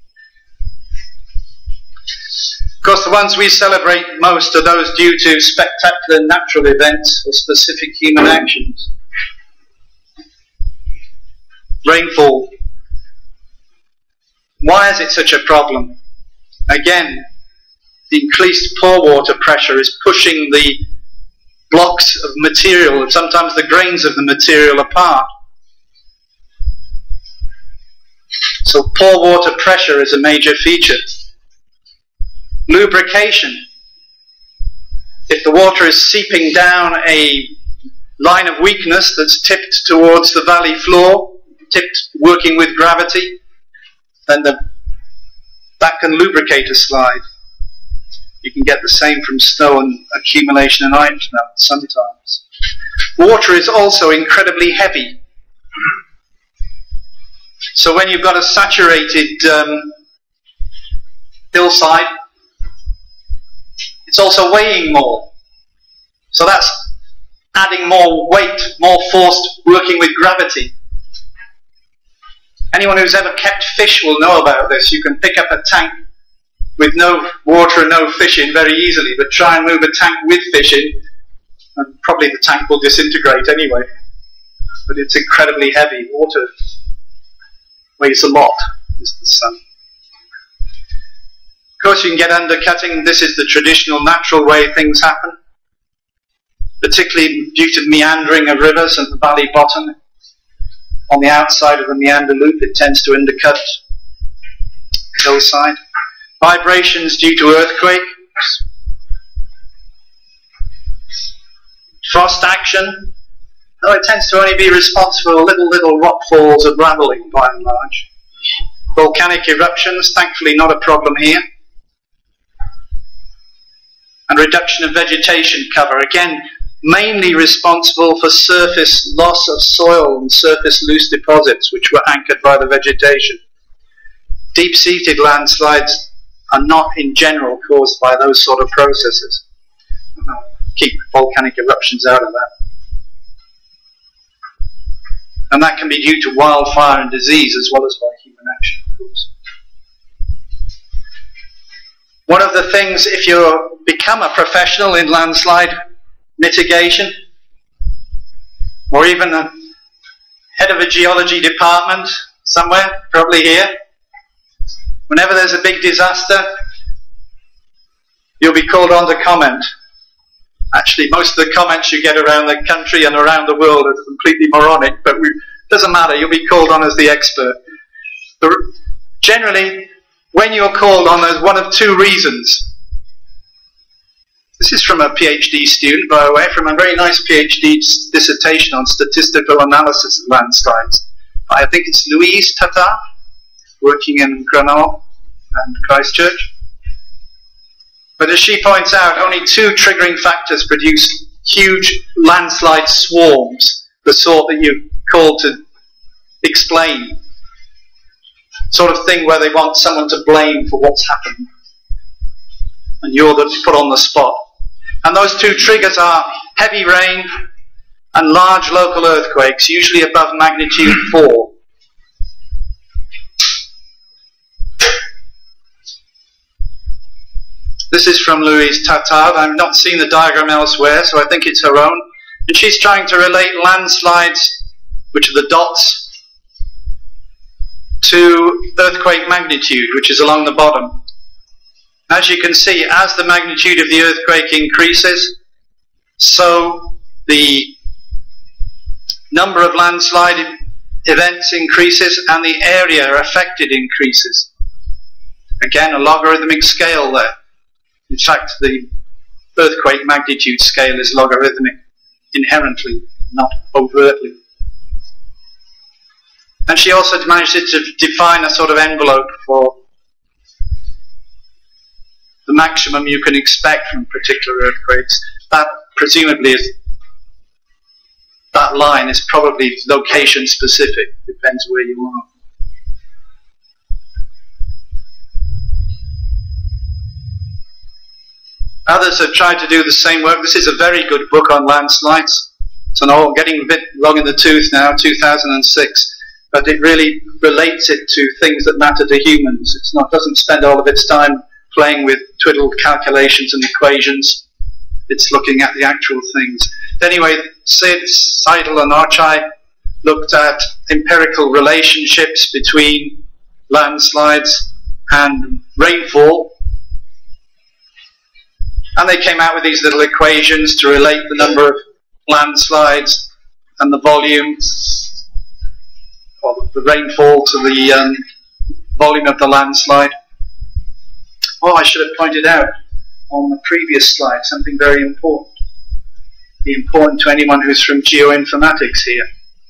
Speaker 5: Of course, the ones we celebrate most are those due to spectacular natural events or specific human actions. Rainfall. Why is it such a problem? Again, the increased pore water pressure is pushing the blocks of material, and sometimes the grains of the material, apart. So pore water pressure is a major feature. Lubrication. If the water is seeping down a line of weakness that's tipped towards the valley floor, tipped working with gravity, then that can lubricate a slide. You can get the same from snow and accumulation and ice melt sometimes. Water is also incredibly heavy. So when you've got a saturated hillside, it's also weighing more. So that's adding more weight, more force working with gravity. Anyone who's ever kept fish will know about this. You can pick up a tank with no water and no fish in very easily, but try and move a tank with fish in, and probably the tank will disintegrate anyway. But it's incredibly heavy. Water weighs a lot, is the sun. Of course, you can get undercutting. This is the traditional, natural way things happen, particularly due to meandering of rivers and the valley bottom. On the outside of the meander loop, it tends to undercut the hillside. Vibrations due to earthquakes. Frost action. Oh, it tends to only be responsible for little rock falls and rattling, by and large. Volcanic eruptions, thankfully not a problem here. And reduction of vegetation cover, again, mainly responsible for surface loss of soil and surface loose deposits, which were anchored by the vegetation. Deep-seated landslides are not in general caused by those sort of processes. Keep volcanic eruptions out of that. And that can be due to wildfire and disease as well as by human action, of course. One of the things, if you become a professional in landslide mitigation, or even a head of a geology department somewhere, probably here, whenever there's a big disaster, you'll be called on to comment. Actually, most of the comments you get around the country and around the world are completely moronic, but it doesn't matter, you'll be called on as the expert. But generally, when you're called on, there's one of two reasons. This is from a PhD student, by the way, from a very nice PhD dissertation on statistical analysis of landslides. I think it's Louise Tata, working in Grenoble and Christchurch. But as she points out, only two triggering factors produce huge landslide swarms, the sort that you call to explain, sort of thing where they want someone to blame for what's happened, and you're put on the spot. And those two triggers are heavy rain and large local earthquakes, usually above magnitude 4. This is from Louise Tattard. I've not seen the diagram elsewhere, so I think it's her own. And she's trying to relate landslides, which are the dots, to earthquake magnitude, which is along the bottom. As you can see, as the magnitude of the earthquake increases, so the number of landslide events increases and the area affected increases. Again, a logarithmic scale there. In fact, the earthquake magnitude scale is logarithmic inherently, not overtly. And she also managed to define a sort of envelope for the maximum you can expect from particular earthquakes. That presumably is, that line is probably location specific, depends where you are. Others have tried to do the same work. This is a very good book on landslides. It's getting a bit long in the tooth now, 2006, but it really relates it to things that matter to humans. It doesn't spend all of its time playing with twiddled calculations and equations. It's looking at the actual things. Anyway, Seidel and Archai looked at empirical relationships between landslides and rainfall. And they came out with these little equations to relate the number of landslides and the volume of the rainfall to the volume of the landslide. Oh, I should have pointed out on the previous slide something very important. Be important to anyone who's from geoinformatics here.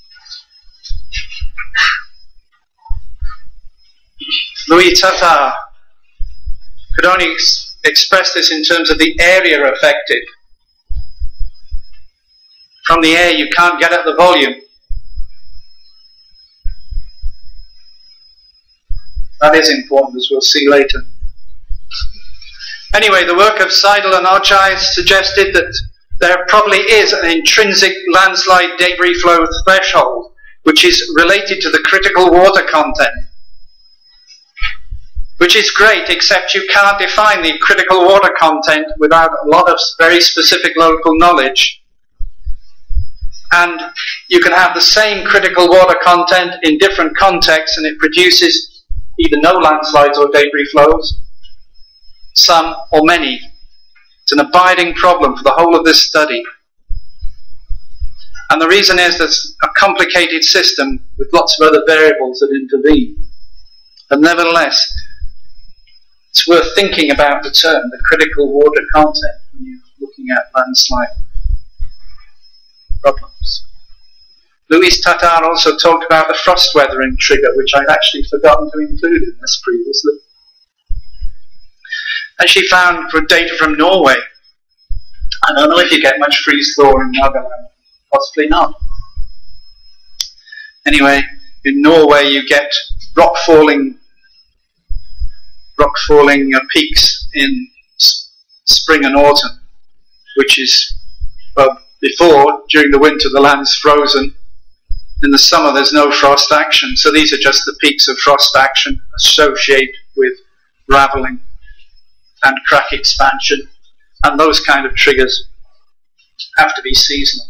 Speaker 5: Louis Tatar could only express this in terms of the area affected. From the air you can't get at the volume. That is important, as we'll see later. Anyway, the work of Seidel and Archai suggested that there probably is an intrinsic landslide debris flow threshold, which is related to the critical water content. Which is great, except you can't define the critical water content without a lot of very specific local knowledge. And you can have the same critical water content in different contexts and it produces either no landslides or debris flows, some or many. It's an abiding problem for the whole of this study. And the reason is there's a complicated system with lots of other variables that intervene. But nevertheless, it's worth thinking about the term, the critical water content, when you're looking at landslide problems. Louise Tatar also talked about the frost weathering trigger, which I'd actually forgotten to include in this previously. And she found data from Norway. I don't know if you get much freeze thaw in Nagaland. Possibly not. Anyway, in Norway you get rock falling peaks in spring and autumn, which is, well, before, during the winter, the land's frozen. In the summer, there's no frost action. So these are just the peaks of frost action associated with raveling and crack expansion. And those kind of triggers have to be seasonal.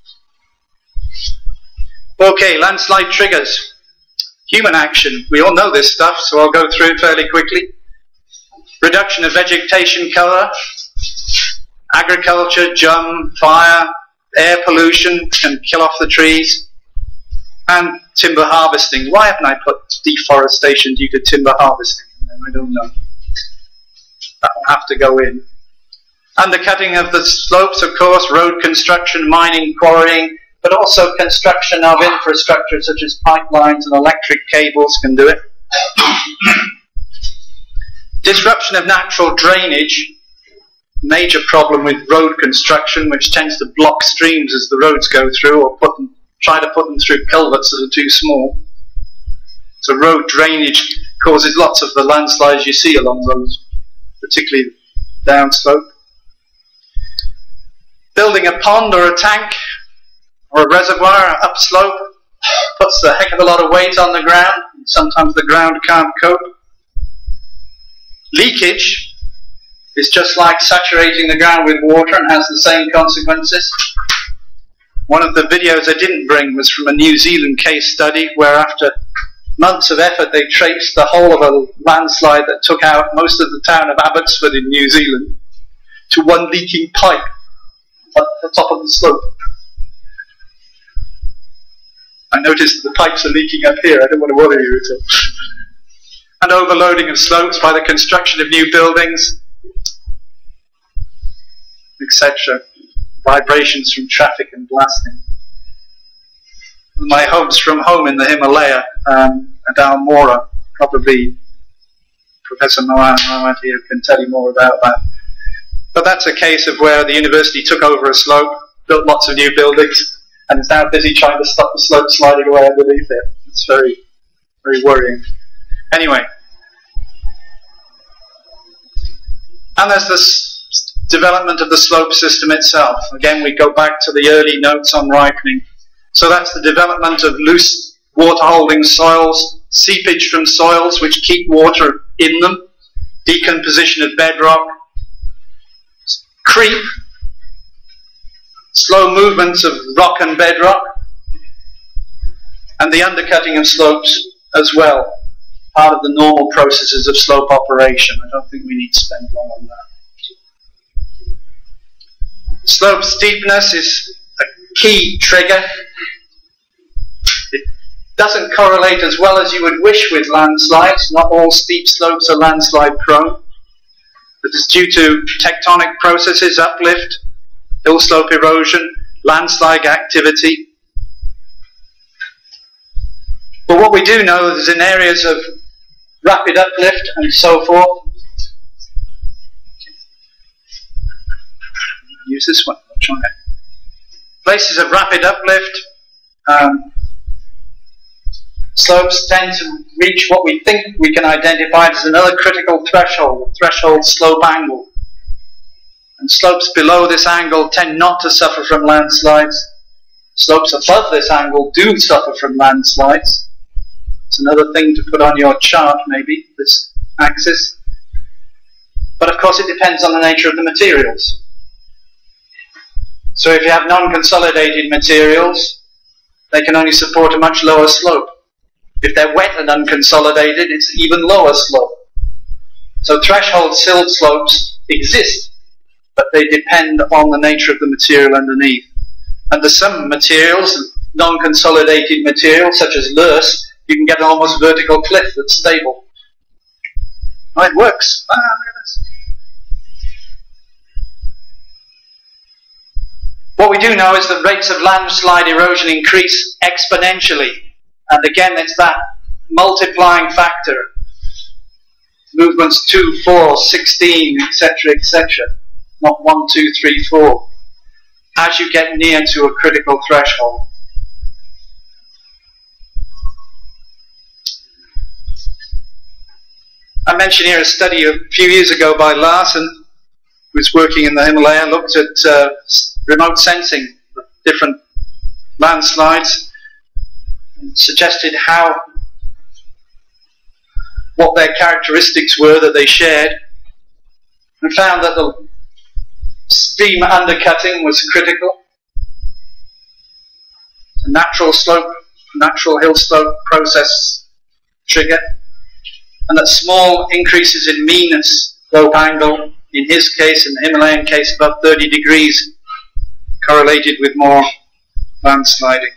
Speaker 5: Okay, landslide triggers. Human action. We all know this stuff, so I'll go through it fairly quickly. Reduction of vegetation cover, agriculture, fire, air pollution can kill off the trees, and timber harvesting. Why haven't I put deforestation due to timber harvesting? I don't know. That will have to go in. Undercutting of the slopes, of course, road construction, mining, quarrying, but also construction of infrastructure such as pipelines and electric cables can do it. Disruption of natural drainage major problem with road construction, which tends to block streams as the roads go through, or try to put them through culverts that are too small. So road drainage causes lots of the landslides you see along roads, particularly downslope. Building a pond or a tank or a reservoir upslope puts a heck of a lot of weight on the ground. Sometimes the ground can't cope. Leakage is just like saturating the ground with water and has the same consequences. One of the videos I didn't bring was from a New Zealand case study where after months of effort they traced the whole of a landslide that took out most of the town of Abbotsford in New Zealand to one leaking pipe at the top of the slope. I noticed that the pipes are leaking up here. I don't want to worry you at all. And overloading of slopes by the construction of new buildings, etc. Vibrations from traffic and blasting. My home's from home in the Himalaya at Almora. Probably Professor Mohammed here can tell you more about that. But that's a case of where the university took over a slope, built lots of new buildings, and is now busy trying to stop the slope sliding away underneath it. It's very, very worrying. Anyway. And there's this development of the slope system itself. Again, we go back to the early notes on ripening. So that's the development of loose water-holding soils, seepage from soils which keep water in them, decomposition of bedrock, creep, slow movements of rock and bedrock, and the undercutting of slopes as well, part of the normal processes of slope operation. I don't think we need to spend long on that. Slope steepness is a key trigger. It doesn't correlate as well as you would wish with landslides. Not all steep slopes are landslide prone. But it's due to tectonic processes, uplift, hill slope erosion, landslide activity. But what we do know is in areas of rapid uplift and so forth, use this one, I'll try it. Places of rapid uplift, slopes tend to reach what we think we can identify as another critical threshold, the threshold slope angle. And slopes below this angle tend not to suffer from landslides. Slopes above this angle do suffer from landslides. It's another thing to put on your chart, maybe, this axis. But of course it depends on the nature of the materials. So if you have non-consolidated materials, they can only support a much lower slope. If they're wet and unconsolidated, it's even lower slope. So threshold sill slopes exist, but they depend on the nature of the material underneath. And there's some materials, non-consolidated materials, such as loess, you can get an almost vertical cliff that's stable. Oh, it works. Ah, look at this. What we do know is that rates of landslide erosion increase exponentially. And again, it's that multiplying factor. Movements 2, 4, 16, etc., etc. Not 1, 2, 3, 4. As you get near to a critical threshold. I mentioned here a study a few years ago by Larsen, who was working in the Himalaya, looked at remote sensing of different landslides, and suggested what their characteristics were that they shared, and found that the stream undercutting was critical. The natural slope, natural hill slope process trigger, and that small increases in mean and slope angle, in his case, in the Himalayan case, above 30 degrees, correlated with more landsliding.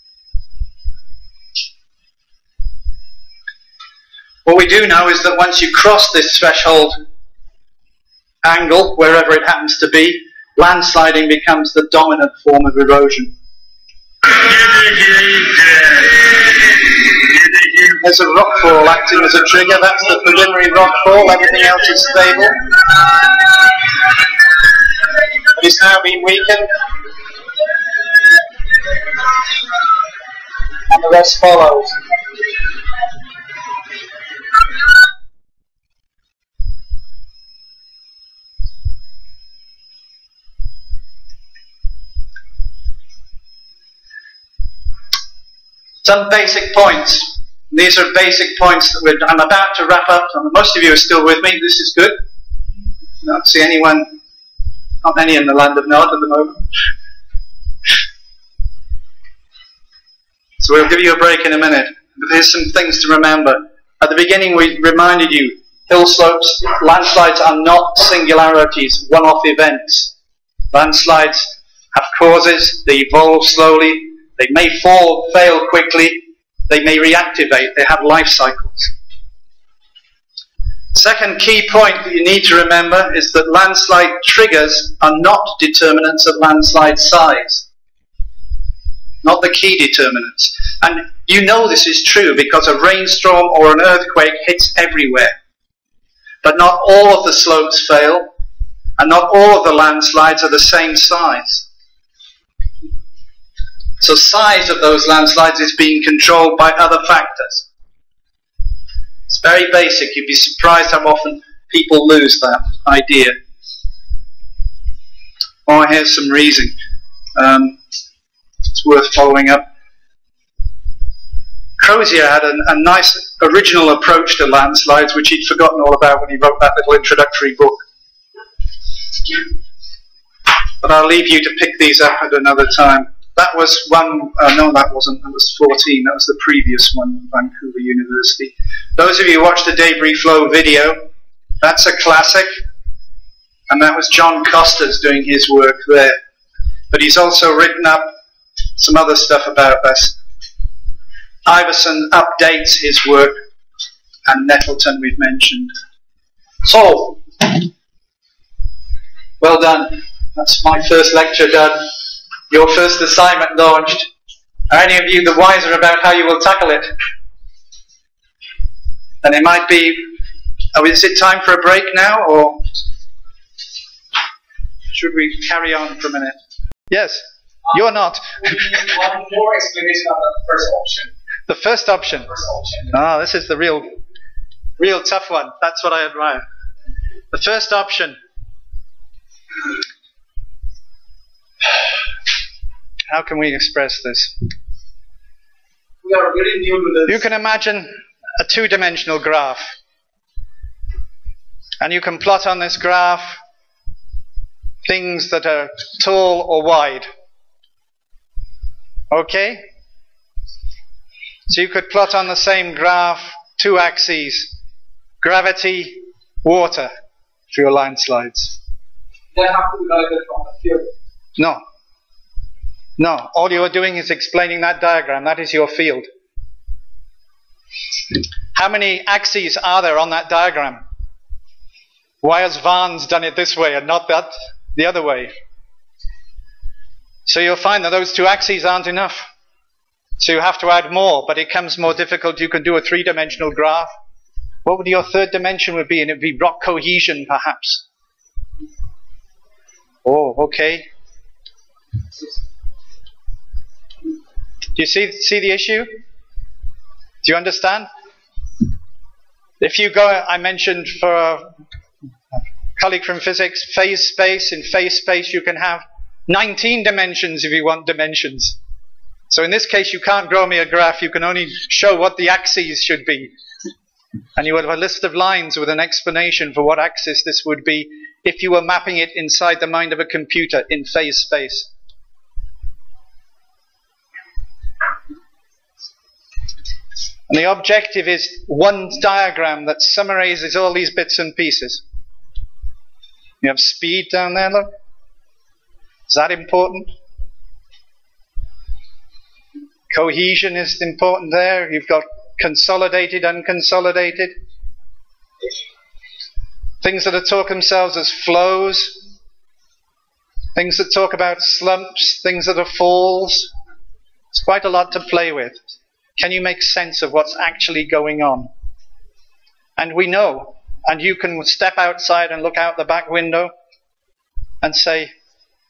Speaker 5: What we do know is that once you cross this threshold angle, wherever it happens to be, landsliding becomes the dominant form of erosion. There's a rockfall acting as a trigger. That's the preliminary rockfall. Everything else is stable. It is now being weakened, and the rest follows. Some basic points. These are basic points that I'm about to wrap up. Most of you are still with me. This is good. I don't see anyone, not many in the land of Nod at the moment. So we'll give you a break in a minute. But here's some things to remember. At the beginning we reminded you, hill slopes, landslides are not singularities, one-off events. Landslides have causes, they evolve slowly, they may fail quickly, they may reactivate, they have life cycles. Second key point that you need to remember is that landslide triggers are not determinants of landslide size. Not the key determinants. And you know this is true because a rainstorm or an earthquake hits everywhere. But not all of the slopes fail, and not all of the landslides are the same size. So size of those landslides is being controlled by other factors. It's very basic. You'd be surprised how often people lose that idea. Oh, here's some reason. It's worth following up. Crozier had a nice original approach to landslides, which he'd forgotten all about when he wrote that little introductory book. But I'll leave you to pick these up at another time. That was one, no that wasn't, that was 14, that was the previous one, Vancouver University. Those of you who watched the debris flow video, that's a classic, and that was John Costa's doing his work there. But he's also written up some other stuff about this. Iverson updates his work, and Nettleton we've mentioned. So, well done. That's my first lecture done. Your first assignment launched. Are any of you the wiser about how you will tackle it? And it might be, oh, is it time for a break now, or should we carry on for a minute? Yes, you're not.
Speaker 6: One more explanation on the first option.
Speaker 5: The first option. Ah, this is the real tough one. That's what I admire. The first option. How can we express this?
Speaker 6: We are very new to this.
Speaker 5: You can imagine a two-dimensional graph. And you can plot on this graph things that are tall or wide. Okay? So you could plot on the same graph two axes, gravity, water, for your landslides.
Speaker 6: They have to be guided from the field.
Speaker 5: No. No, all you are doing is explaining that diagram. That is your field. How many axes are there on that diagram? Why has Vaughan's done it this way and not that the other way? So you'll find that those two axes aren't enough. So you have to add more, but it becomes more difficult. You can do a three-dimensional graph. What would your third dimension would be? And it would be rock cohesion, perhaps. Oh, okay. Do you see the issue? Do you understand? If you go, I mentioned for a colleague from physics, phase space. In phase space you can have 19 dimensions if you want dimensions. So in this case you can't draw me a graph, you can only show what the axes should be. And you would have a list of lines with an explanation for what axis this would be if you were mapping it inside the mind of a computer in phase space. And the objective is one diagram that summarizes all these bits and pieces. You have speed down there, look. Is that important? Cohesion is important there. You've got consolidated, unconsolidated. Things that talk themselves as flows. Things that talk about slumps. Things that are falls. It's quite a lot to play with. Can you make sense of what's actually going on? And we know. And you can step outside and look out the back window and say,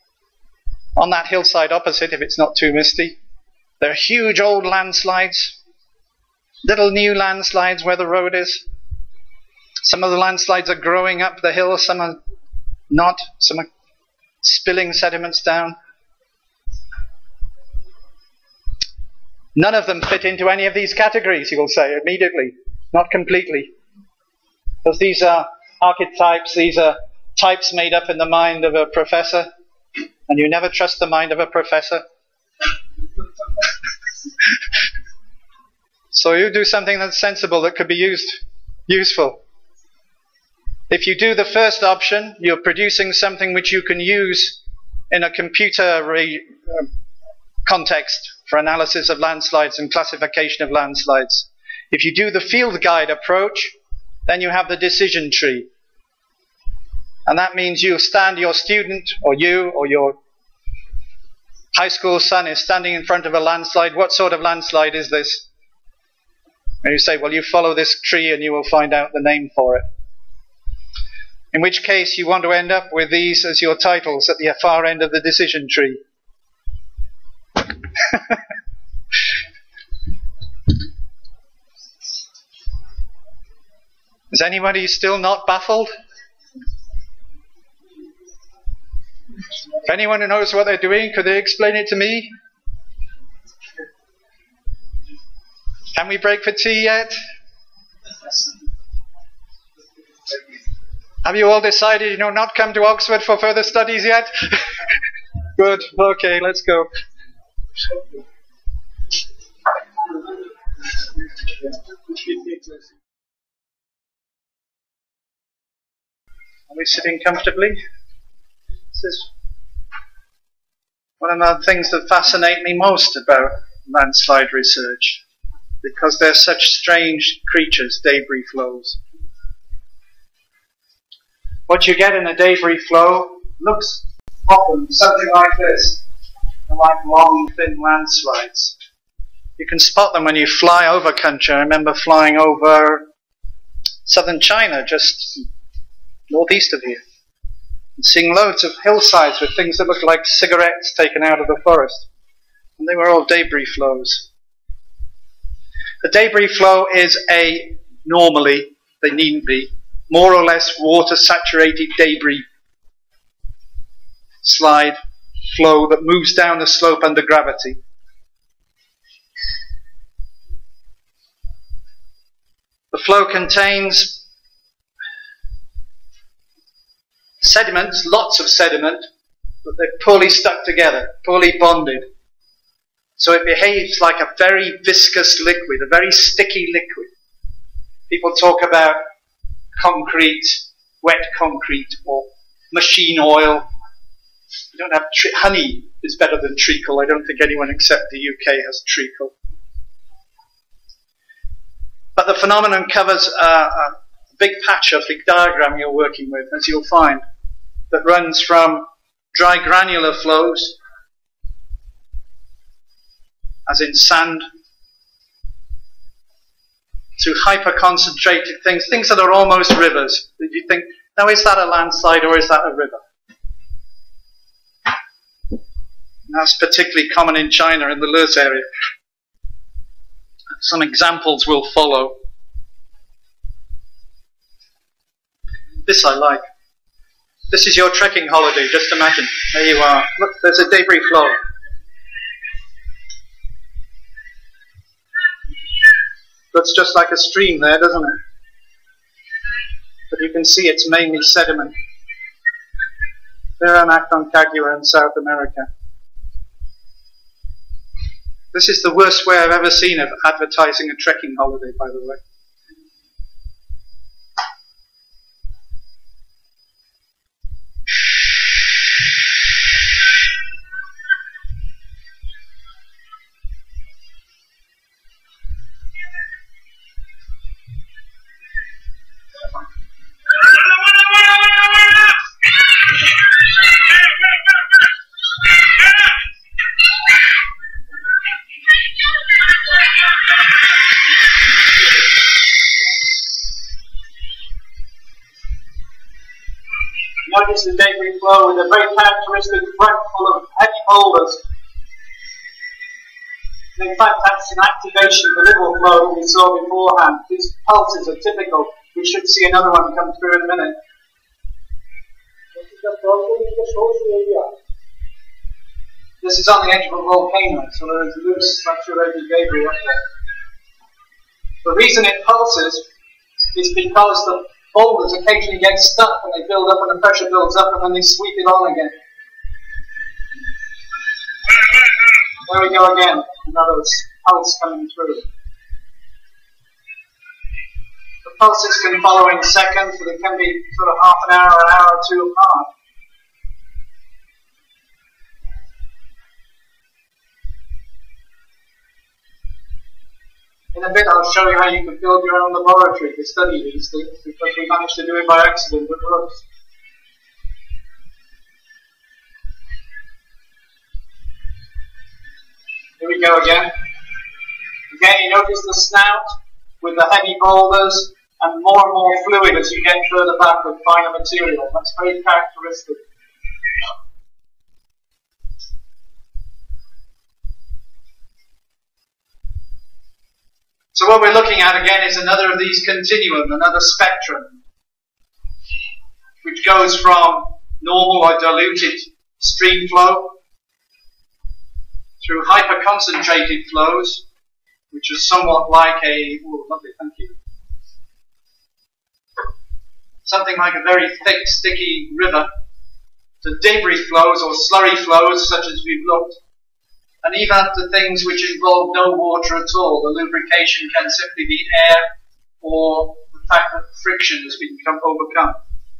Speaker 5: On that hillside opposite, if it's not too misty, there are huge old landslides, little new landslides where the road is. Some of the landslides are growing up the hill, some are not, some are spilling sediments down. None of them fit into any of these categories, you will say immediately. Not completely. Because these are archetypes, these are types made up in the mind of a professor, and you never trust the mind of a professor. So you do something that's sensible, that could be useful. If you do the first option, you're producing something which you can use in a computer context for analysis of landslides and classification of landslides. If you do the field guide approach, then you have the decision tree. And that means you stand, your student, or you, or your high school son is standing in front of a landslide. What sort of landslide is this? And you say, well, you follow this tree and you will find out the name for it. In which case you want to end up with these as your titles at the far end of the decision tree. Is anybody still not baffled? If anyone who knows what they're doing, could they explain it to me? Can we break for tea yet? Have you all decided, not come to Oxford for further studies yet? Good. Okay, let's go. Are we sitting comfortably? This is one of the things that fascinate me most about landslide research, because they're such strange creatures, debris flows. What you get in a debris flow looks often something like this, like long, thin landslides. You can spot them when you fly over country. I remember flying over southern China, just northeast of here, and seeing loads of hillsides with things that look like cigarettes taken out of the forest. And they were all debris flows. A debris flow is normally, they needn't be, more or less water-saturated debris slide flow that moves down the slope under gravity. The flow contains sediments, lots of sediment, but they're poorly stuck together, poorly bonded. So it behaves like a very viscous liquid, a very sticky liquid. People talk about concrete, wet concrete, or machine oil. You don't have honey is better than treacle. I don't think anyone except the UK has treacle. But the phenomenon covers a big patch of the diagram you're working with, as you'll find, that runs from dry granular flows, as in sand, to hyper-concentrated things that are almost rivers. You think, now is that a landslide or is that a river? And that's particularly common in China, in the Lurs area. Some examples will follow. This I like. This is your trekking holiday, just imagine. There you are. Look, there's a debris flow. Looks just like a stream there, doesn't it? But you can see it's mainly sediment. There are Aconcagua in South America. This is the worst way I've ever seen of advertising a trekking holiday, by the way. Notice the debris flow with a very characteristic front full of heavy boulders. And in fact, that's an activation of the little flow that we saw beforehand. These pulses are typical. We should see another one come through in a minute.
Speaker 6: This is the problem in the source area.
Speaker 5: This is on the edge of a volcano, so there is loose saturated debris up there. The reason it pulses is because the boulders occasionally get stuck and they build up and the pressure builds up and then they sweep it on again. There we go again, another pulse coming through. The pulses can follow in seconds, but they can be sort of half an hour or two apart. In a bit I'll show you how you can build your own laboratory to study these things, because we managed to do it by accident with rooks. Here we go again. Again, you notice the snout with the heavy boulders and more fluid as you get further back with finer material. That's very characteristic. So what we're looking at again is another of these continuum, another spectrum, which goes from normal or diluted stream flow through hyper-concentrated flows, which is somewhat like a, oh lovely, thank you, something like a very thick, sticky river, to debris flows or slurry flows such as we've looked, and even up to things which involve no water at all. The lubrication can simply be air or the fact that friction has been overcome.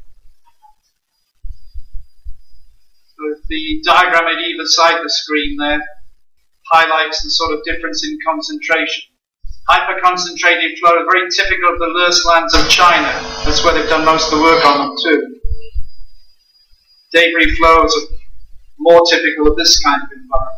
Speaker 5: So the diagram at either side of the screen there highlights the sort of difference in concentration. Hyper-concentrated flow, very typical of the loess lands of China. That's where they've done most of the work on them too. Debris flows are more typical of this kind of environment.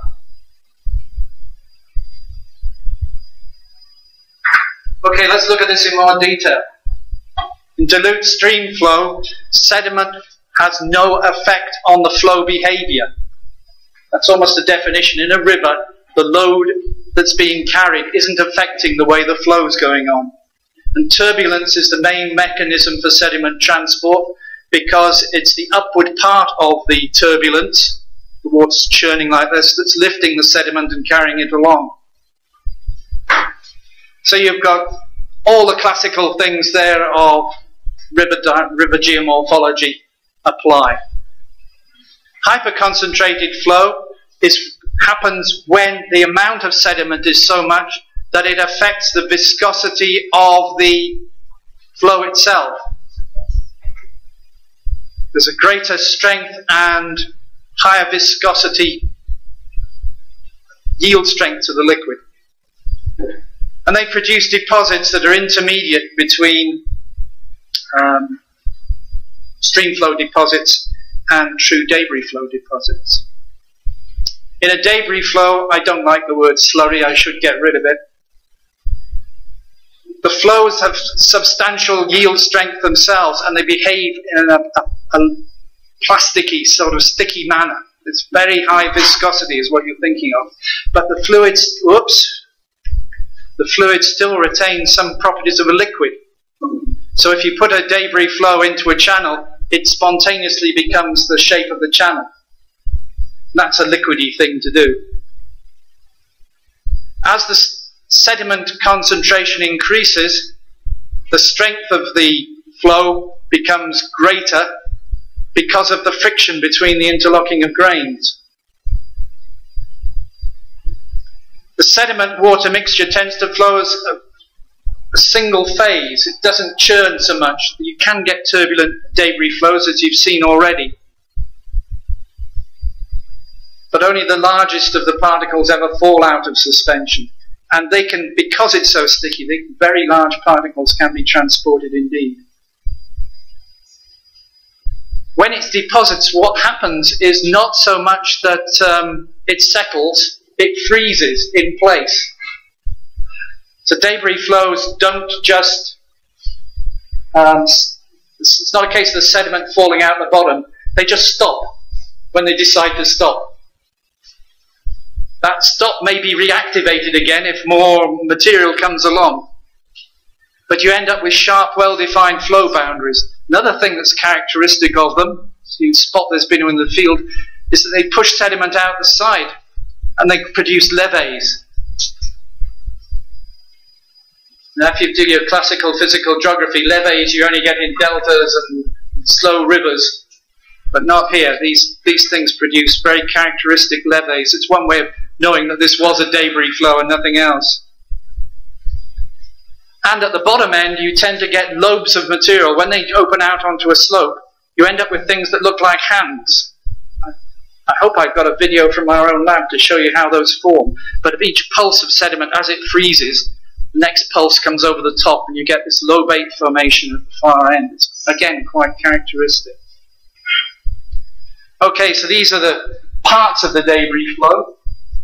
Speaker 5: Okay, let's look at this in more detail. In dilute stream flow, sediment has no effect on the flow behavior. That's almost a definition. In a river, the load that's being carried isn't affecting the way the flow is going on. And turbulence is the main mechanism for sediment transport, because it's the upward part of the turbulence, the water's churning like this, that's lifting the sediment and carrying it along. So you've got all the classical things there of river geomorphology apply. Hyperconcentrated flow happens when the amount of sediment is so much that it affects the viscosity of the flow itself. There's a greater strength and higher viscosity yield strength to the liquid. And they produce deposits that are intermediate between stream flow deposits and true debris flow deposits. In a debris flow, I don't like the word slurry, I should get rid of it. The flows have substantial yield strength themselves, and they behave in a plasticky, sort of sticky manner. It's very high viscosity is what you're thinking of. But the fluids, the fluid still retains some properties of a liquid. So if you put a debris flow into a channel, it spontaneously becomes the shape of the channel. That's a liquidy thing to do. As the sediment concentration increases, the strength of the flow becomes greater because of the friction between the interlocking of grains. The sediment-water mixture tends to flow as a single phase. It doesn't churn so much. You can get turbulent debris flows, as you've seen already. But only the largest of the particles ever fall out of suspension. And they can, because it's so sticky, very large particles can be transported indeed. When it deposits, what happens is not so much that it settles, it freezes in place. So debris flows don't just It's not a case of the sediment falling out the bottom. They just stop when they decide to stop. That stop may be reactivated again if more material comes along. But you end up with sharp, well-defined flow boundaries. Another thing that's characteristic of them, so you spot this been in the field, is that they push sediment out the side and they produce levees. Now, if you do your classical physical geography, levees you only get in deltas and slow rivers, but not here. These things produce very characteristic levees. It's one way of knowing that this was a debris flow and nothing else. And at the bottom end, you tend to get lobes of material. When they open out onto a slope, you end up with things that look like hands. I hope I've got a video from our own lab to show you how those form. But each pulse of sediment, as it freezes, the next pulse comes over the top and you get this lobate formation at the far end. It's, again, quite characteristic. Okay, so these are the parts of the debris flow.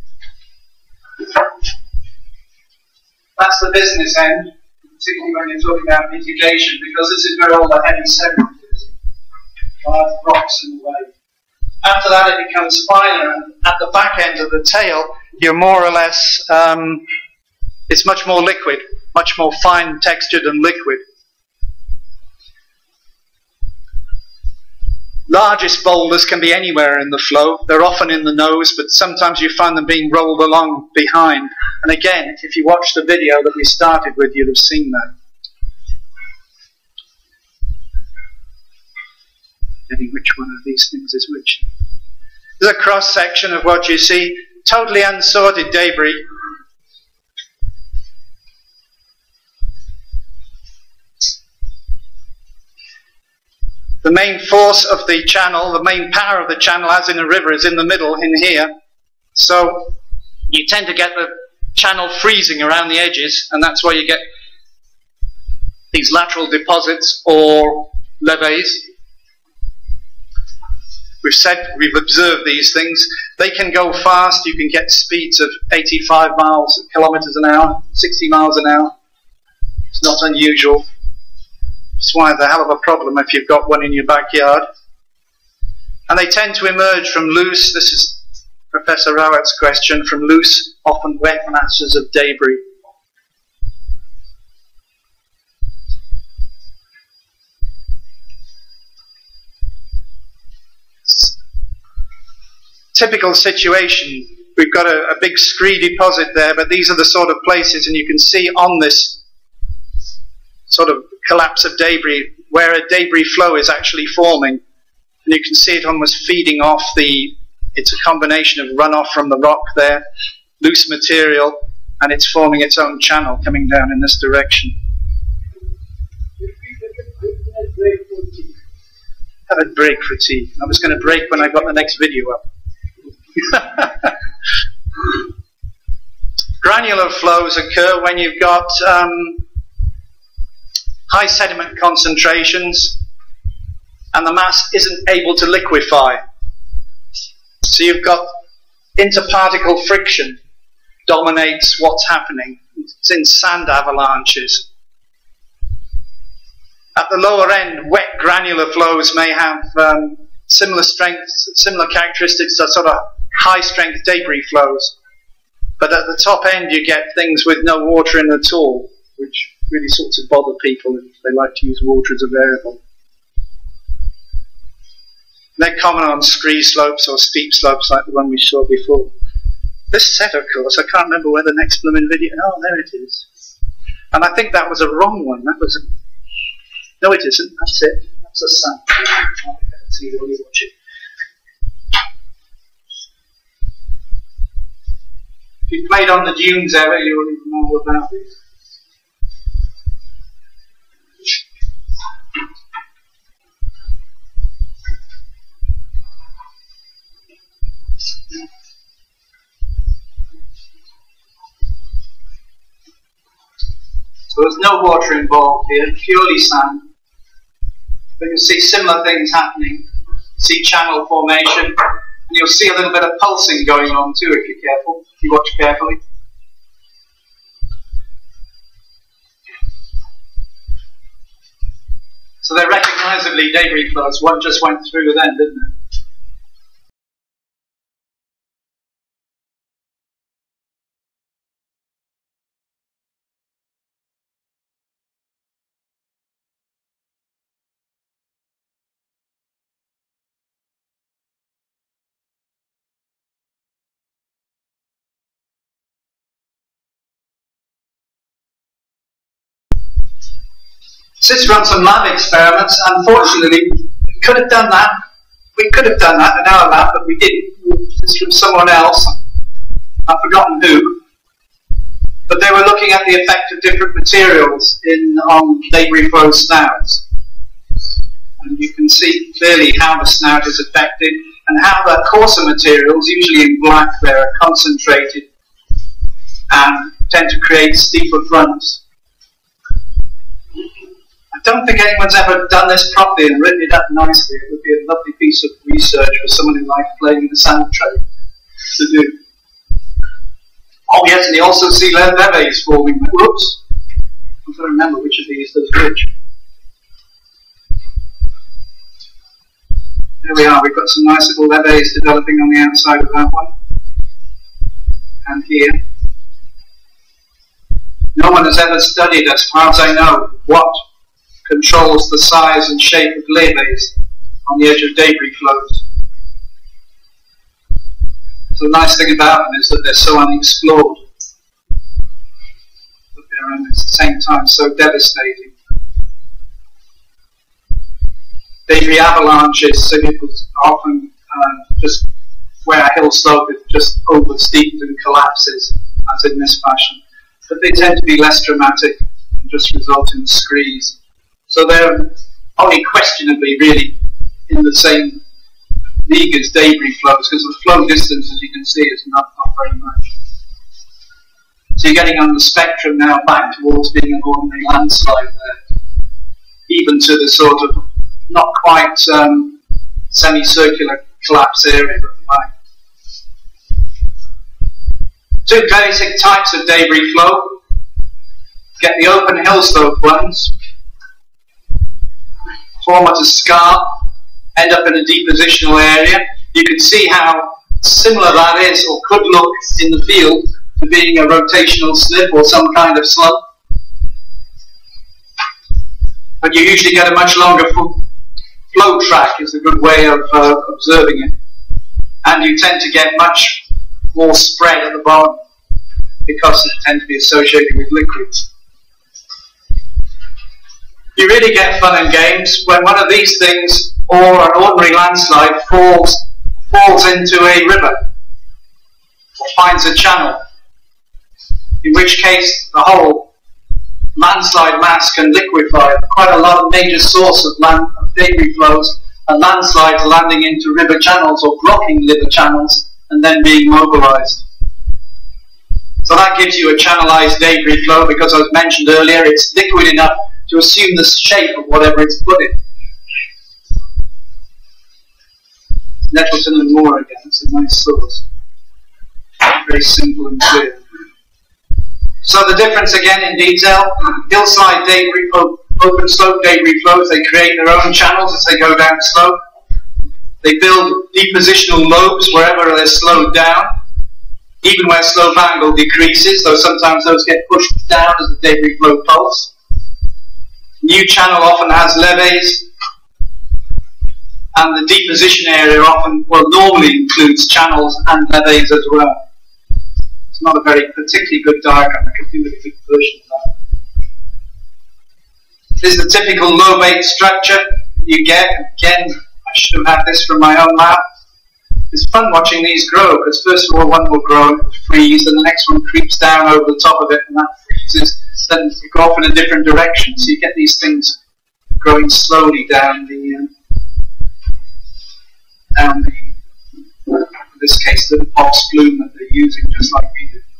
Speaker 5: That's the business end, particularly when you're talking about mitigation, because this is where all the heavy sediment is. Large rocks in the way. After that it becomes finer, and at the back end of the tail, you're more or less, it's much more liquid, much more fine textured and liquid. Largest boulders can be anywhere in the flow. They're often in the nose, but sometimes you find them being rolled along behind. And again, if you watch the video that we started with, you'd have seen that. Getting which one of these things is which. There's a cross section of what you see. Totally unsorted debris. The main force of the channel, the main power of the channel, as in a river, is in the middle, in here. So you tend to get the channel freezing around the edges, and that's why you get these lateral deposits or levees. We've observed these things. They can go fast. You can get speeds of 85 kilometers an hour, 60 miles an hour. It's not unusual. It's why it's a hell of a problem if you've got one in your backyard. And they tend to emerge from loose, this is Professor Rowett's question, from loose, often wet masses of debris. Typical situation, we've got a big scree deposit there, but these are the sort of places, and you can see on this sort of collapse of debris where a debris flow is actually forming, and you can see it almost feeding off it's a combination of runoff from the rock there, loose material, and it's forming its own channel coming down in this direction. Have a break for tea. I was going to break when I got the next video up. Granular flows occur when you've got high sediment concentrations and the mass isn't able to liquefy. So you've got interparticle friction dominates what's happening. It's in sand avalanches. At the lower end, wet granular flows may have similar strengths, similar characteristics to sort of high strength debris flows. But at the top end you get things with no water in at all, which really sorts of bother people if they like to use water as a variable. They're common on scree slopes or steep slopes like the one we saw before. This set, of course, I can't remember where the next blooming video... Oh, there it is. And I think that was a wrong one. That was a... No, it isn't. That's it. That's a sun. I'll see you when you watch it. If you played on the dunes ever, you will even know all about this. So there's no water involved here, purely sand. But you'll see similar things happening. See channel formation, and you'll see a little bit of pulsing going on too if you're careful, if you watch carefully. So they're recognisably debris flows. One just went through then, didn't it? Sits run some lab experiments. Unfortunately, we could have done that. We could have done that in our lab, but we didn't. It's from someone else. I've forgotten who. But they were looking at the effect of different materials on debris flow snouts. And you can see clearly how the snout is affected and how the coarser materials, usually in black, they're concentrated and tend to create steeper fronts. I don't think anyone's ever done this properly and written it up nicely. It would be a lovely piece of research for someone who likes playing in the sand trade to do. Oh yes, and you also see levees forming. Whoops. I've got to remember which of these does which. There we are, we've got some nice little levees developing on the outside of that one. And here. No one has ever studied, as far as I know, what controls the size and shape of levees on the edge of debris flows. So the nice thing about them is that they're so unexplored, but they're at the same time so devastating. Debris avalanches are often just where a hill slope is just oversteeped and collapses, as in this fashion. But they tend to be less dramatic and just result in screes. So they're only questionably really in the same league as debris flows, because the flow distance, as you can see, is not very much. So you're getting on the spectrum now back towards being an ordinary landslide there, even to the sort of not quite semicircular collapse area at the back. Two basic types of debris flow. Get the open hill slope ones, form at a scarp, end up in a depositional area. You can see how similar that is, or could look in the field, to being a rotational slip or some kind of slump. But you usually get a much longer flow track, is a good way of observing it. And you tend to get much more spread at the bottom, because it tends to be associated with liquids. You really get fun and games when one of these things, or an ordinary landslide, falls into a river or finds a channel, in which case the whole landslide mass can liquefy. Quite a lot of major source of debris flows and landslides landing into river channels or blocking river channels and then being mobilized. So that gives you a channelized debris flow, because as mentioned earlier, it's liquid enough to assume the shape of whatever it's put in. Nettleton and Moore again, it's a nice source. Very simple and clear. So the difference again in detail, hillside debris, open slope debris flows, they create their own channels as they go down slope. They build depositional lobes wherever they're slowed down, even where slope angle decreases, though sometimes those get pushed down as the debris flow pulse. New channel often has levees, and the deposition area often, normally includes channels and levees as well. It's not a very particularly good diagram. I could do with a good version of that. This is the typical lobate structure you get. Again, I should have had this from my own lab. It's fun watching these grow, because first of all one will grow and freeze, and the next one creeps down over the top of it and that freezes. Then you go off in a different direction, so you get these things growing slowly down the in this case, the box flume that they're using, just like we do.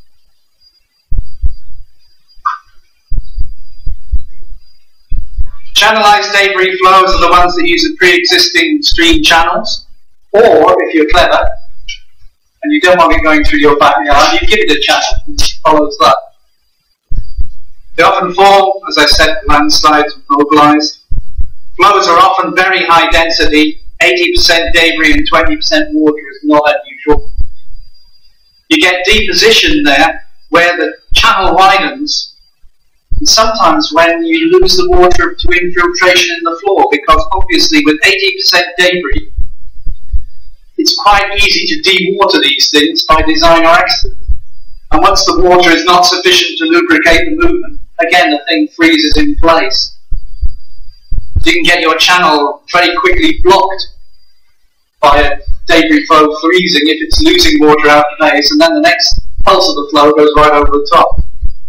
Speaker 5: Channelized debris flows are the ones that use the pre-existing stream channels, or if you're clever and you don't want it going through your backyard, you give it a channel and it follows that. They often form, as I said, landslides mobilized. Flows are often very high density. 80% debris and 20% water is not unusual. You get deposition there where the channel widens, and sometimes when you lose the water to infiltration in the floor, because obviously with 80% debris, it's quite easy to dewater these things by design or accident. And once the water is not sufficient to lubricate the movement, again the thing freezes in place. So you can get your channel very quickly blocked by a debris flow freezing if it's losing water out of base, and then the next pulse of the flow goes right over the top.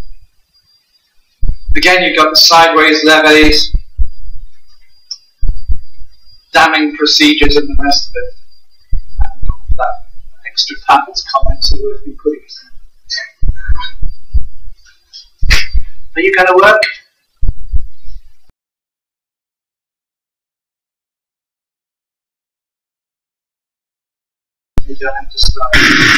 Speaker 5: Again, you've got the sideways levees, damming procedures, and the rest of it. And that extra Pappard's comments are worth me putting in. Are you going to work? You don't have to start.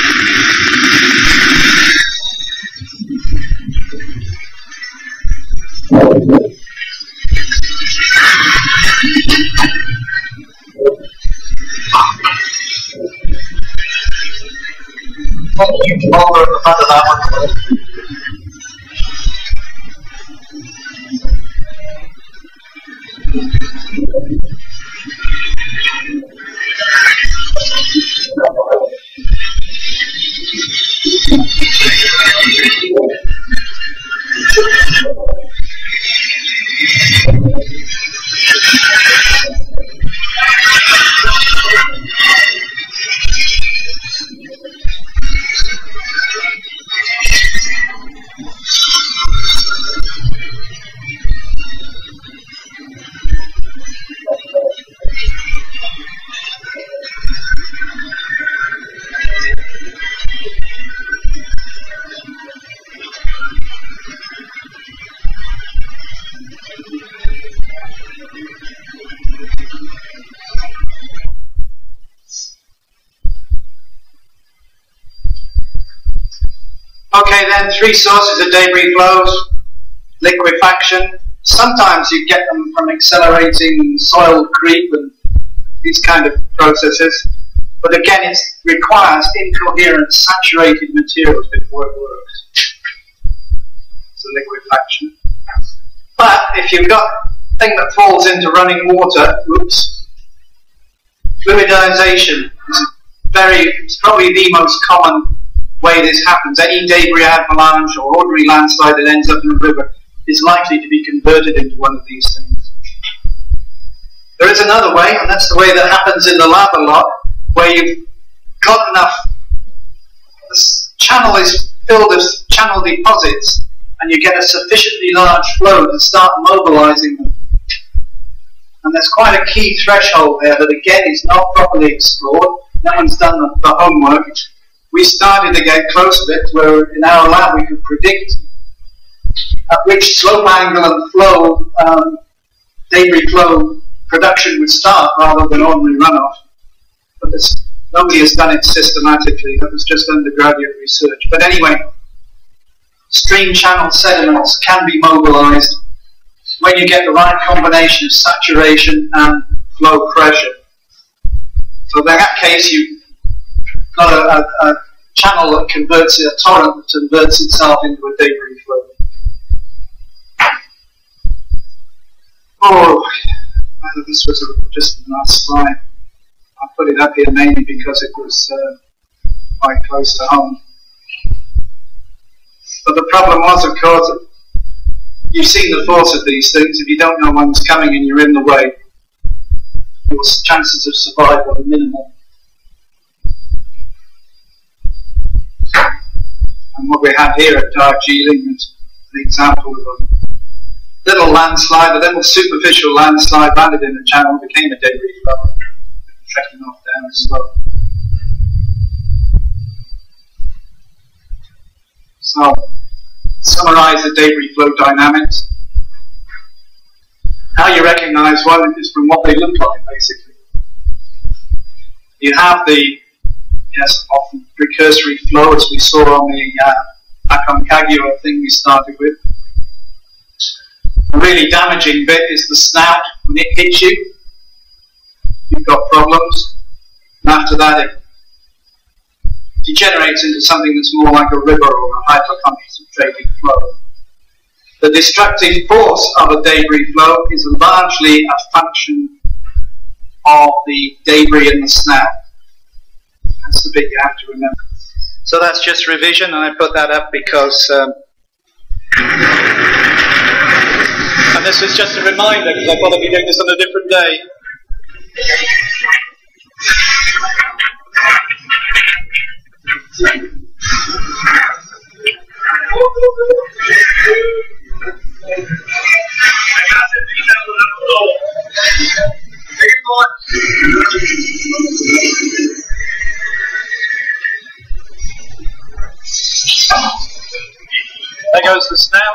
Speaker 5: Huge boulder at the front of that one. Okay, then three sources of debris flows. Liquefaction. Sometimes you get them from accelerating soil creep and these kind of processes. But again, it requires incoherent, saturated materials before it works. So liquefaction. But if you've got a thing that falls into running water, oops, fluidization is it's probably the most common way this happens. Any debris avalanche or ordinary landslide that ends up in a river is likely to be converted into one of these things. There is another way, and that's the way that happens in the lab a lot, where you've got enough, the channel is filled with channel deposits, and you get a sufficiently large flow to start mobilizing them. And there's quite a key threshold there that again is not properly explored. No one's done the homework. We started to get close to it, where in our lab we could predict at which slope angle and flow, debris flow production would start rather than ordinary runoff. But nobody has done it systematically. That was just undergraduate research. But anyway, stream channel sediments can be mobilized when you get the right combination of saturation and flow pressure. So in that case, you've got a channel that converts a torrent that converts itself into a debris flow. Oh, this was just the last slide. I put it up here mainly because it was quite close to home. But the problem was, of course, that you've seen the force of these things. If you don't know one's coming and you're in the way, your chances of survival are minimal. And what we have here at Darjeeling is an example of a little landslide, a little superficial landslide landed in the channel, became a debris flow, trekking off down a slope. So, summarize the debris flow dynamics. How you recognize one is from what they look like, basically. You have the often precursory flow, as we saw on the Aconcagua thing we started with. The really damaging bit is the snout. When it hits you, you've got problems. And after that, it degenerates into something that's more like a river or a hyperconcentrated flow. The destructive force of a debris flow is largely a function of the debris in the snout. That's the bit you have to remember. So that's just revision, and I put that up because and this is just a reminder, because I thought I'd be doing this on a different day. There goes the snout.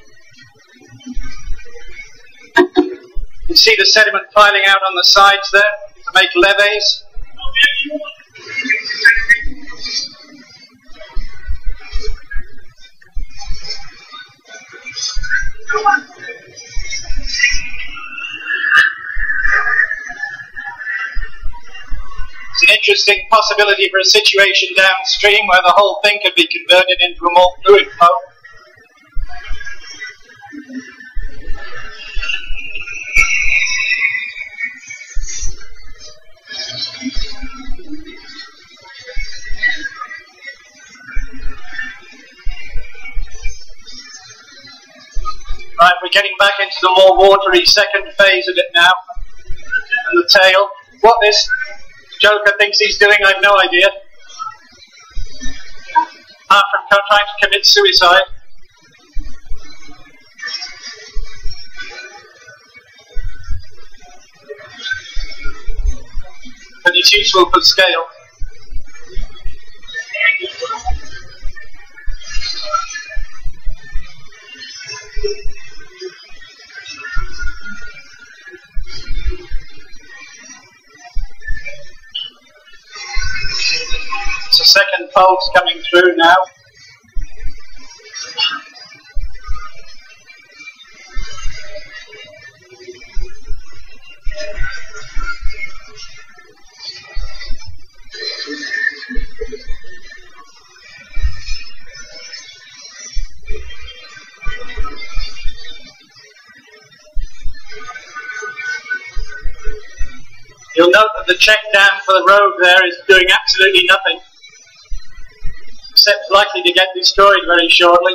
Speaker 5: You see the sediment piling out on the sides there to make levees. It's an interesting possibility for a situation downstream where the whole thing could be converted into a more fluid flow. Right, we're getting back into the more watery second phase of it now. And the tail. What this joker thinks he's doing, I've no idea. Apart from trying to commit suicide. But it's useful for scale. So second pulse coming through now. You'll note that the check dam for the road there is doing absolutely nothing, except likely to get destroyed very shortly.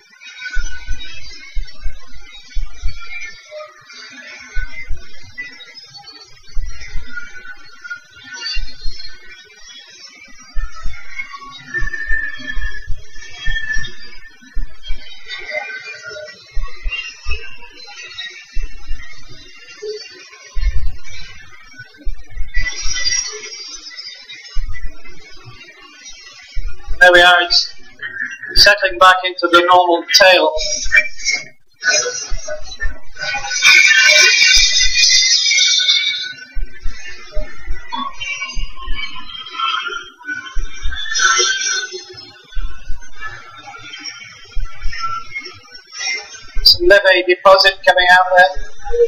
Speaker 5: There we are, it's settling back into the normal tail. Some levee deposit coming out there.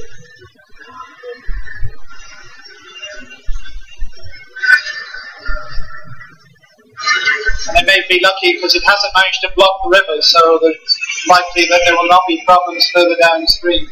Speaker 5: And they may be lucky because it hasn't managed to block the river, so it's likely that there will not be problems further downstream.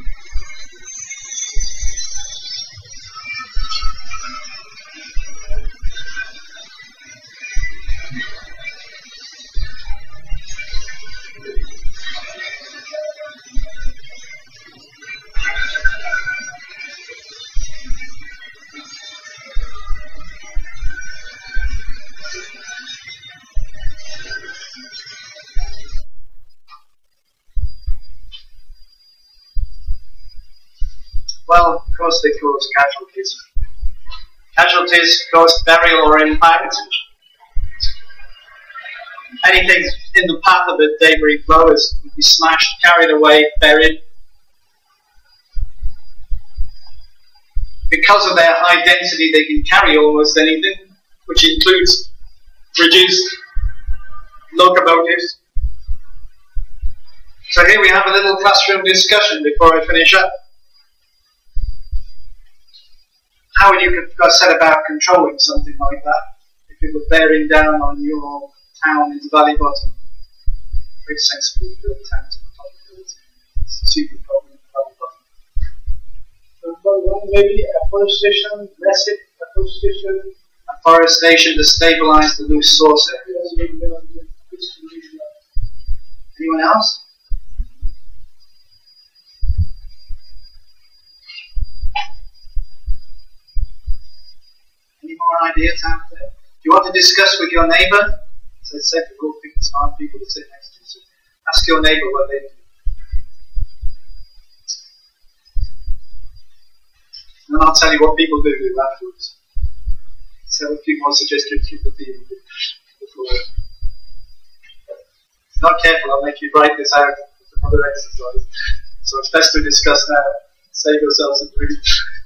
Speaker 5: Well, of course they cause casualties. Casualties cause burial or impact. Anything in the path of a debris flow is smashed, carried away, buried. Because of their high density, they can carry almost anything, which includes reduced locomotives. So here we have a little classroom discussion before I finish up. How would you set about controlling something like that if it were bearing down on your town into valley bottom? Very sensibly built town to the top of the hills. It's a super problem in valley bottom.
Speaker 6: Maybe afforestation, massive afforestation.
Speaker 5: Afforestation to stabilize the loose source area. Anyone else? Any more ideas out there? Do you want to discuss with your neighbour? As I said, we're all smart people to sit next to you. So ask your neighbour what they do. And I'll tell you what people do afterwards. So a few more suggestions you could do before. If you're not careful, I'll make you write this out as another exercise. So it's best to discuss now. Save yourselves a grief.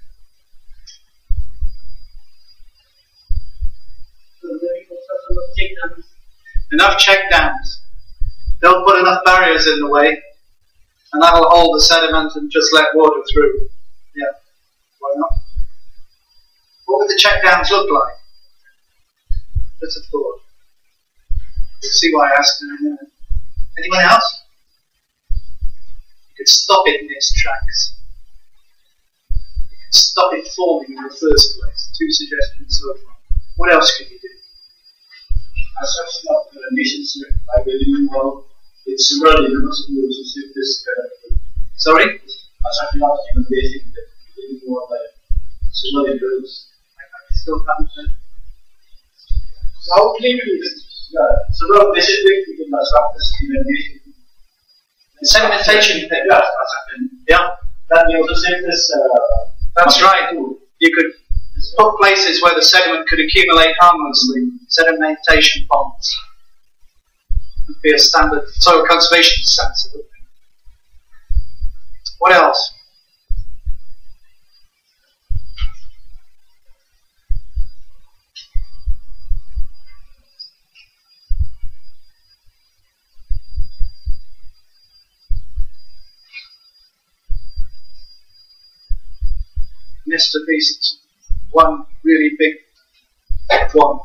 Speaker 5: Enough check dams. Don't put enough barriers in the way, and that'll hold the sediment and just let water through. Yeah, why not? What would the check dams look like? Just a thought. You'll see why I asked in a minute. Anyone else? You could stop it in its tracks. You could stop it forming in the first place. 2 suggestions so far. What else could you do?
Speaker 6: Assumption of conditions, I believe, it's really not supposed to see this.
Speaker 5: Sorry?
Speaker 6: Assumption of human basic, more like it's really good.
Speaker 5: I still haven't heard.
Speaker 6: How clean it is? So, no, basically, we can construct this human basic.
Speaker 5: The sedimentation thing. Yeah.
Speaker 6: Then we also say this.
Speaker 5: That's right. You could put places where the sediment could accumulate harmlessly, sedimentation ponds. Would be a standard soil conservation sense of it. What else? Missed a piece. One really big one.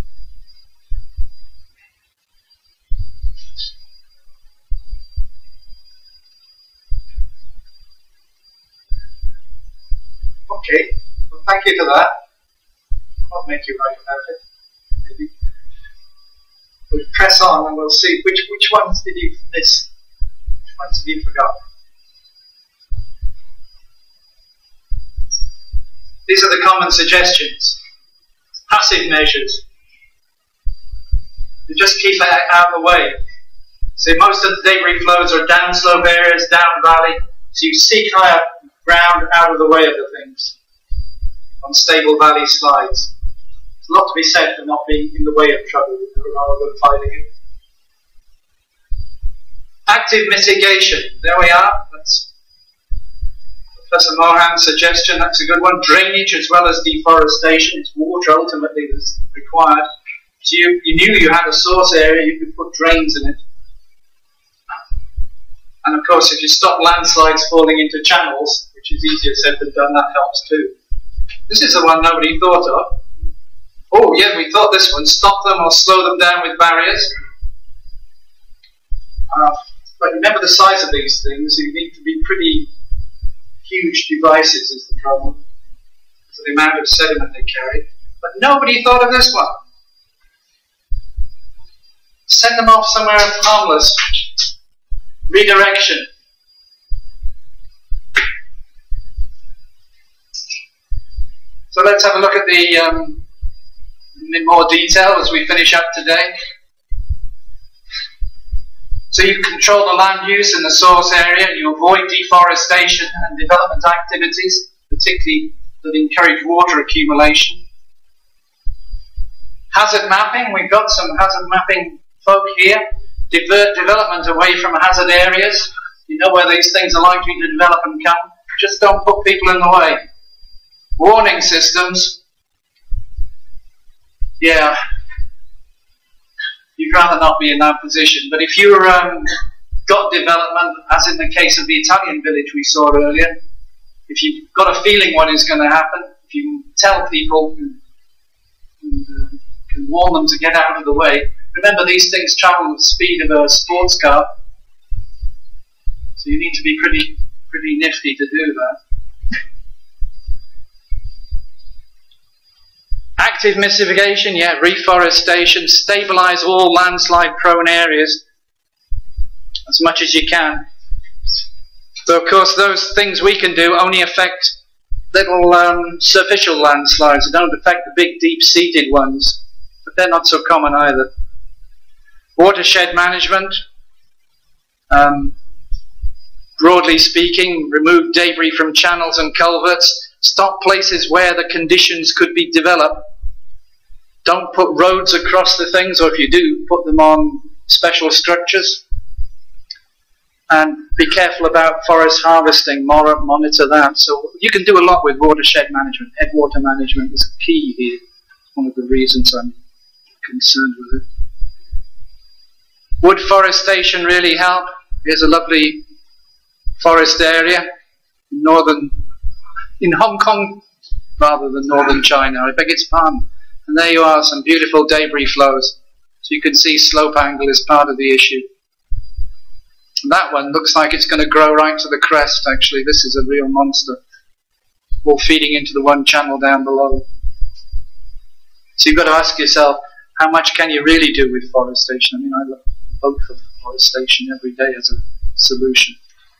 Speaker 5: Okay, well, thank you for that. I'll make you write about it. Maybe we'll press on and we'll see which ones did you miss. Which ones have you forgotten? These are the common suggestions. Passive measures. You just keep it out of the way. So most of the debris flows are downslope areas, down valley. So you seek higher ground out of the way of the things. On stable valley slides. There's a lot to be said for not being in the way of trouble rather than fighting it. Active mitigation. There we are. That's Professor Mohan's suggestion, that's a good one. Drainage as well as deforestation. It's water ultimately that's required. So you knew you had a source area, you could put drains in it. And of course, if you stop landslides falling into channels, which is easier said than done, that helps too. This is the one nobody thought of. Oh yeah, we thought this one. Stop them or slow them down with barriers. But remember the size of these things, you need to be pretty huge devices is the problem. So the amount of sediment they carry. But nobody thought of this one. Send them off somewhere harmless. Redirection. So let's have a look at the in more detail as we finish up today. So you control the land use in the source area, you avoid deforestation and development activities, particularly that encourage water accumulation. Hazard mapping, we've got some hazard mapping folk here. Divert development away from hazard areas. You know where these things are likely to develop and come. Just don't put people in the way. Warning systems. Yeah. You'd rather not be in that position. But if you're got development, as in the case of the Italian village we saw earlier, if you've got a feeling what is going to happen, if you can tell people and can warn them to get out of the way. Remember, these things travel at the speed of a sports car, so you need to be pretty nifty to do that. Active mitigation, yeah, reforestation, stabilize all landslide-prone areas as much as you can. So, of course, those things we can do only affect little superficial landslides. They don't affect the big, deep-seated ones, but they're not so common either. Watershed management, broadly speaking, remove debris from channels and culverts. Stop places where the conditions could be developed. Don't put roads across the things, or if you do, put them on special structures. And be careful about forest harvesting, monitor that. So you can do a lot with watershed management. Headwater management is key here. One of the reasons I'm concerned with it. Wood forestation really help. Here's a lovely forest area in Hong Kong rather than northern China. I beg its pardon. And there you are, some beautiful debris flows. So you can see slope angle is part of the issue. And that one looks like it's going to grow right to the crest, actually. This is a real monster. All feeding into the one channel down below. So you've got to ask yourself, how much can you really do with forestation? I mean, I vote for forestation every day as a solution.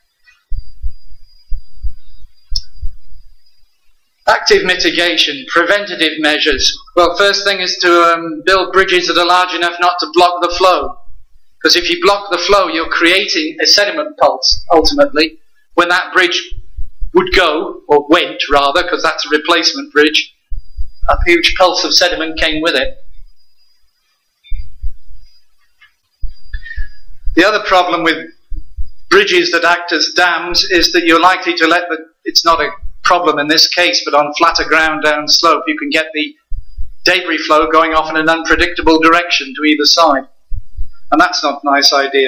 Speaker 5: Active mitigation, preventative measures. Well, first thing is to build bridges that are large enough not to block the flow. Because if you block the flow, you're creating a sediment pulse, ultimately. When that bridge would go, or went rather, because that's a replacement bridge, a huge pulse of sediment came with it. The other problem with bridges that act as dams is that you're likely to let it's not a problem in this case, but on flatter ground down slope, you can get the debris flow going off in an unpredictable direction to either side. And that's not a nice idea.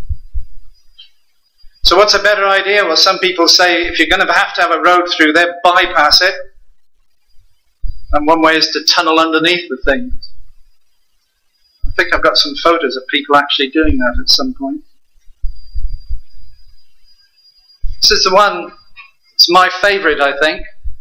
Speaker 5: So what's a better idea? Well, some people say if you're going to have a road through there, bypass it. And one way is to tunnel underneath the thing. I think I've got some photos of people actually doing that at some point. This is the one, it's my favourite, I think.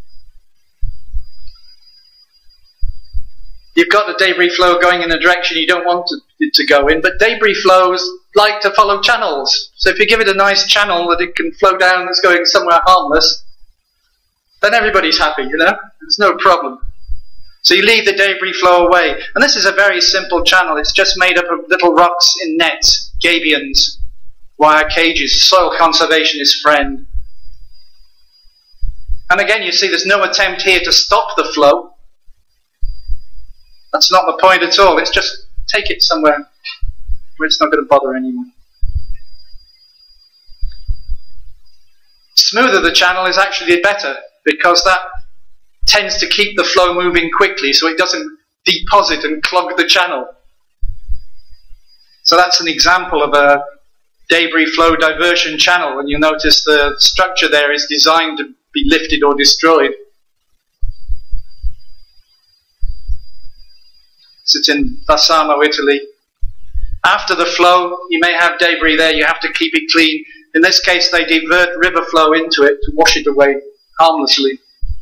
Speaker 5: You've got the debris flow going in a direction you don't want it to go in, but debris flows like to follow channels. So if you give it a nice channel that it can flow down that's going somewhere harmless, then everybody's happy, you know? There's no problem. So you leave the debris flow away. And this is a very simple channel. It's just made up of little rocks in nets, gabions, wire cages, soil conservationist friend. And again, you see there's no attempt here to stop the flow. That's not the point at all. It's just take it somewhere where it's not going to bother anyone. Smoother the channel is actually better, because that tends to keep the flow moving quickly so it doesn't deposit and clog the channel. So that's an example of a debris flow diversion channel, and you'll notice the structure there is designed to be lifted or destroyed. It's in Bassano, Italy. After the flow, you may have debris there, you have to keep it clean. In this case, they divert river flow into it to wash it away harmlessly.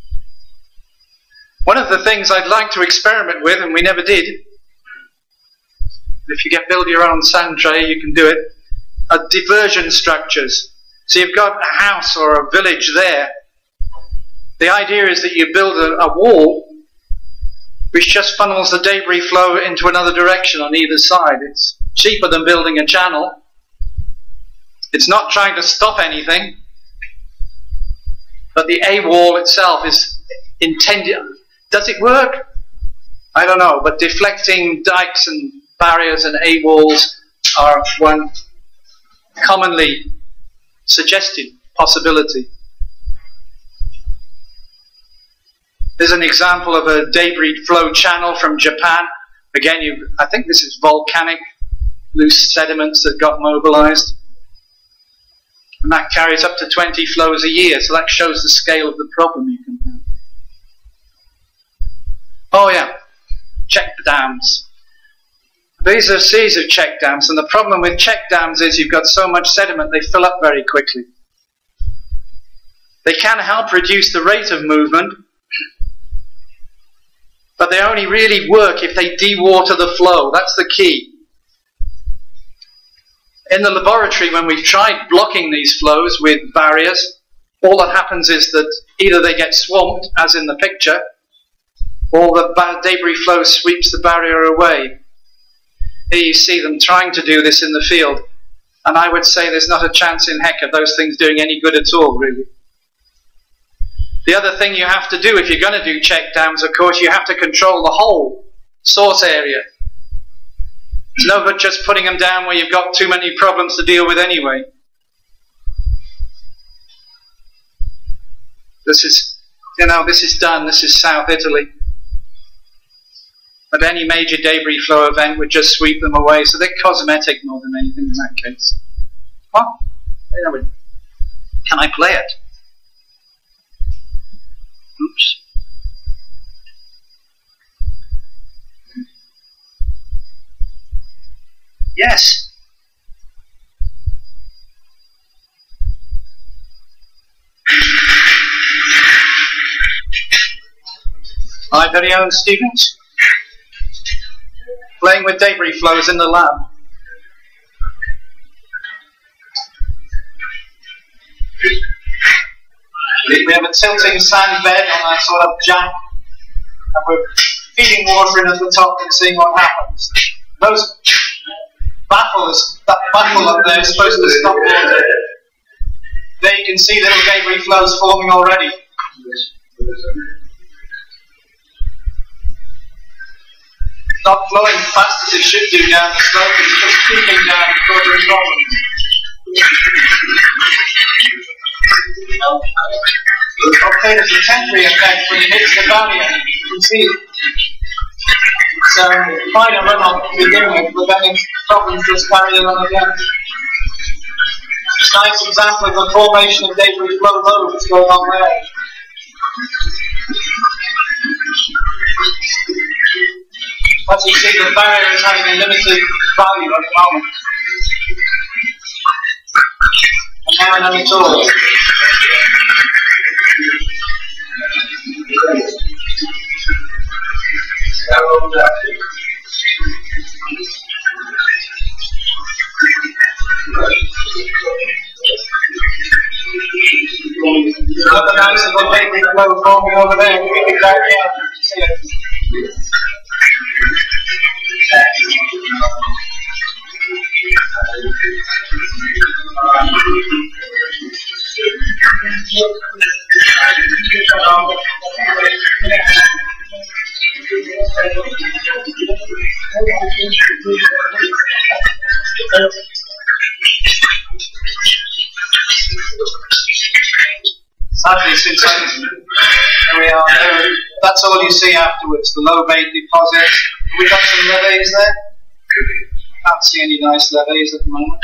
Speaker 5: One of the things I'd like to experiment with, and we never did, if you build your own sand tray, you can do it, are diversion structures. So you've got a house or a village there. The idea is that you build a wall which just funnels the debris flow into another direction on either side. It's cheaper than building a channel. It's not trying to stop anything, but the A-wall itself is intended. Does it work? I don't know, but deflecting dikes and barriers and A-walls are one commonly suggested possibility. There's an example of a debris flow channel from Japan. Again, I think this is volcanic, loose sediments that got mobilized. And that carries up to 20 flows a year, so that shows the scale of the problem you can have. Oh yeah, check dams. These are a series of check dams, and the problem with check dams is you've got so much sediment they fill up very quickly. They can help reduce the rate of movement, but they only really work if they dewater the flow. That's the key. In the laboratory, when we've tried blocking these flows with barriers, all that happens is that either they get swamped, as in the picture, or the debris flow sweeps the barrier away. Here you see them trying to do this in the field, and I would say there's not a chance in heck of those things doing any good at all, really. The other thing you have to do if you're going to do check dams, of course, you have to control the whole source area. It's no good just putting them down where you've got too many problems to deal with anyway. This is, this is done. This is South Italy. But any major debris flow event would just sweep them away, so they're cosmetic more than anything in that case. Well, there we go. Can I play it? Oops. Yes. My very own students playing with debris flows in the lab. We have a tilting sand bed on a sort of jack, and we're feeding water in at the top and seeing what happens. Those baffles, that baffle up there is supposed to stop water. There you can see little debris flows forming already. Not flowing fast as it should do down the slope, it's just creeping down and causing problems. Okay, there's a temporary effect when it hits the barrier. You can see it. It's fine and runoff to begin with, but then its problems just carry on again. It's a nice example of the formation of debris flow lobes going on there. As you see, the barrier is having a limited value at the moment. And now none at all. Another nice little debris flow forming over there. Back here, you can see it. Sadly, here we are. That's all you see afterwards, the lobate deposits. Have we got some levees there? Can't see any nice levees at the moment.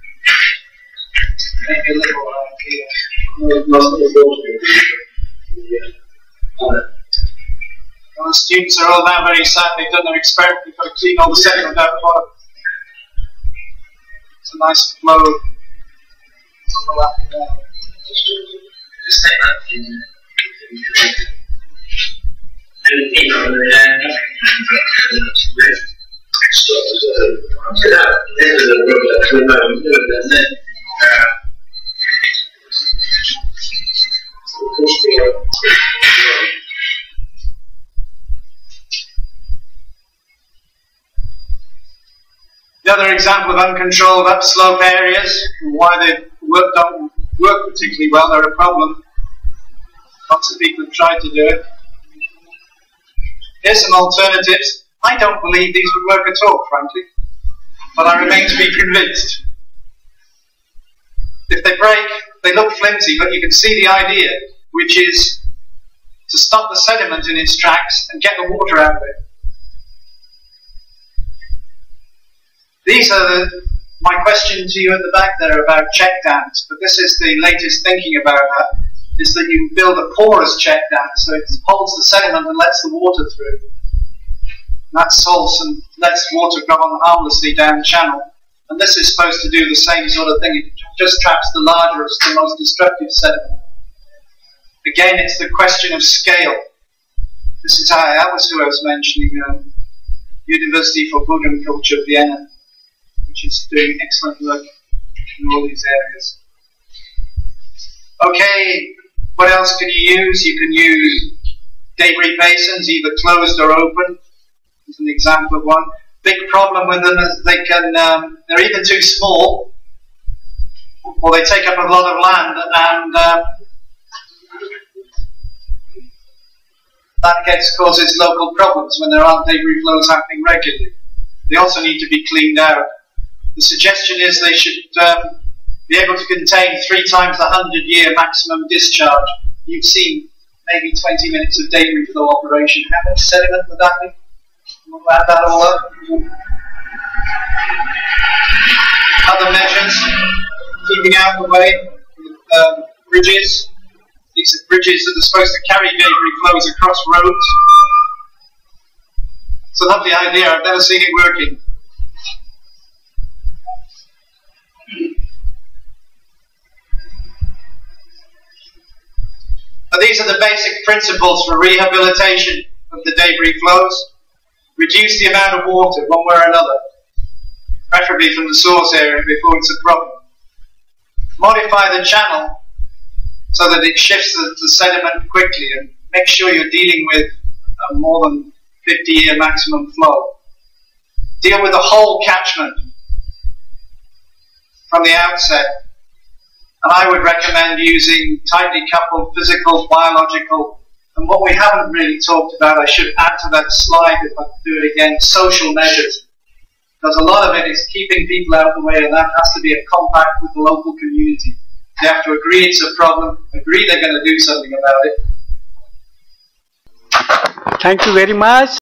Speaker 5: Maybe a little around here. Well, the students are all now very sad. They've done their experiment. They've got to clean all the sediment out the bottom. It's a nice flow overlapping there. The other example of uncontrolled upslope areas, why they don't work particularly well, they're a problem. Lots of people have tried to do it. Here's some alternatives. I don't believe these would work at all, frankly, but I remain to be convinced. If they break, they look flimsy, but you can see the idea, which is to stop the sediment in its tracks and get the water out of it. These are My question to you at the back there about check dams, but this is the latest thinking about that, is that you build a porous check dam so it holds the sediment and lets the water through. That solves and lets water go on harmlessly down channel. And this is supposed to do the same sort of thing. It just traps the largest, the most destructive sediment. Again, it's the question of scale. This is that was who I was mentioning, University for Food and Culture, Vienna, which is doing excellent work in all these areas. Okay, what else can you use? You can use debris basins, either closed or open. As an example of one. Big problem with them is they can, they're either too small, or they take up a lot of land, and that causes local problems when there aren't debris flows happening regularly. They also need to be cleaned out. The suggestion is they should be able to contain 3 times the 100-year maximum discharge. You've seen maybe 20 minutes of debris flow operation. How much sediment would that be? We'll add that all up. Other measures, keeping out of the way with bridges. These are bridges that are supposed to carry debris flows across roads. It's a lovely idea, I've never seen it working. But these are the basic principles for rehabilitation of the debris flows. Reduce the amount of water one way or another, preferably from the source area before it's a problem. Modify the channel so that it shifts the sediment quickly, and make sure you're dealing with a more than 50-year maximum flow. Deal with the whole catchment from the outset. And I would recommend using tightly coupled physical, biological, and what we haven't really talked about, I should add to that slide if I do it again, social measures. Because a lot of it is keeping people out of the way, and that has to be a compact with the local community. They have to agree it's a problem, agree they're going to do something about it.
Speaker 1: Thank you very much.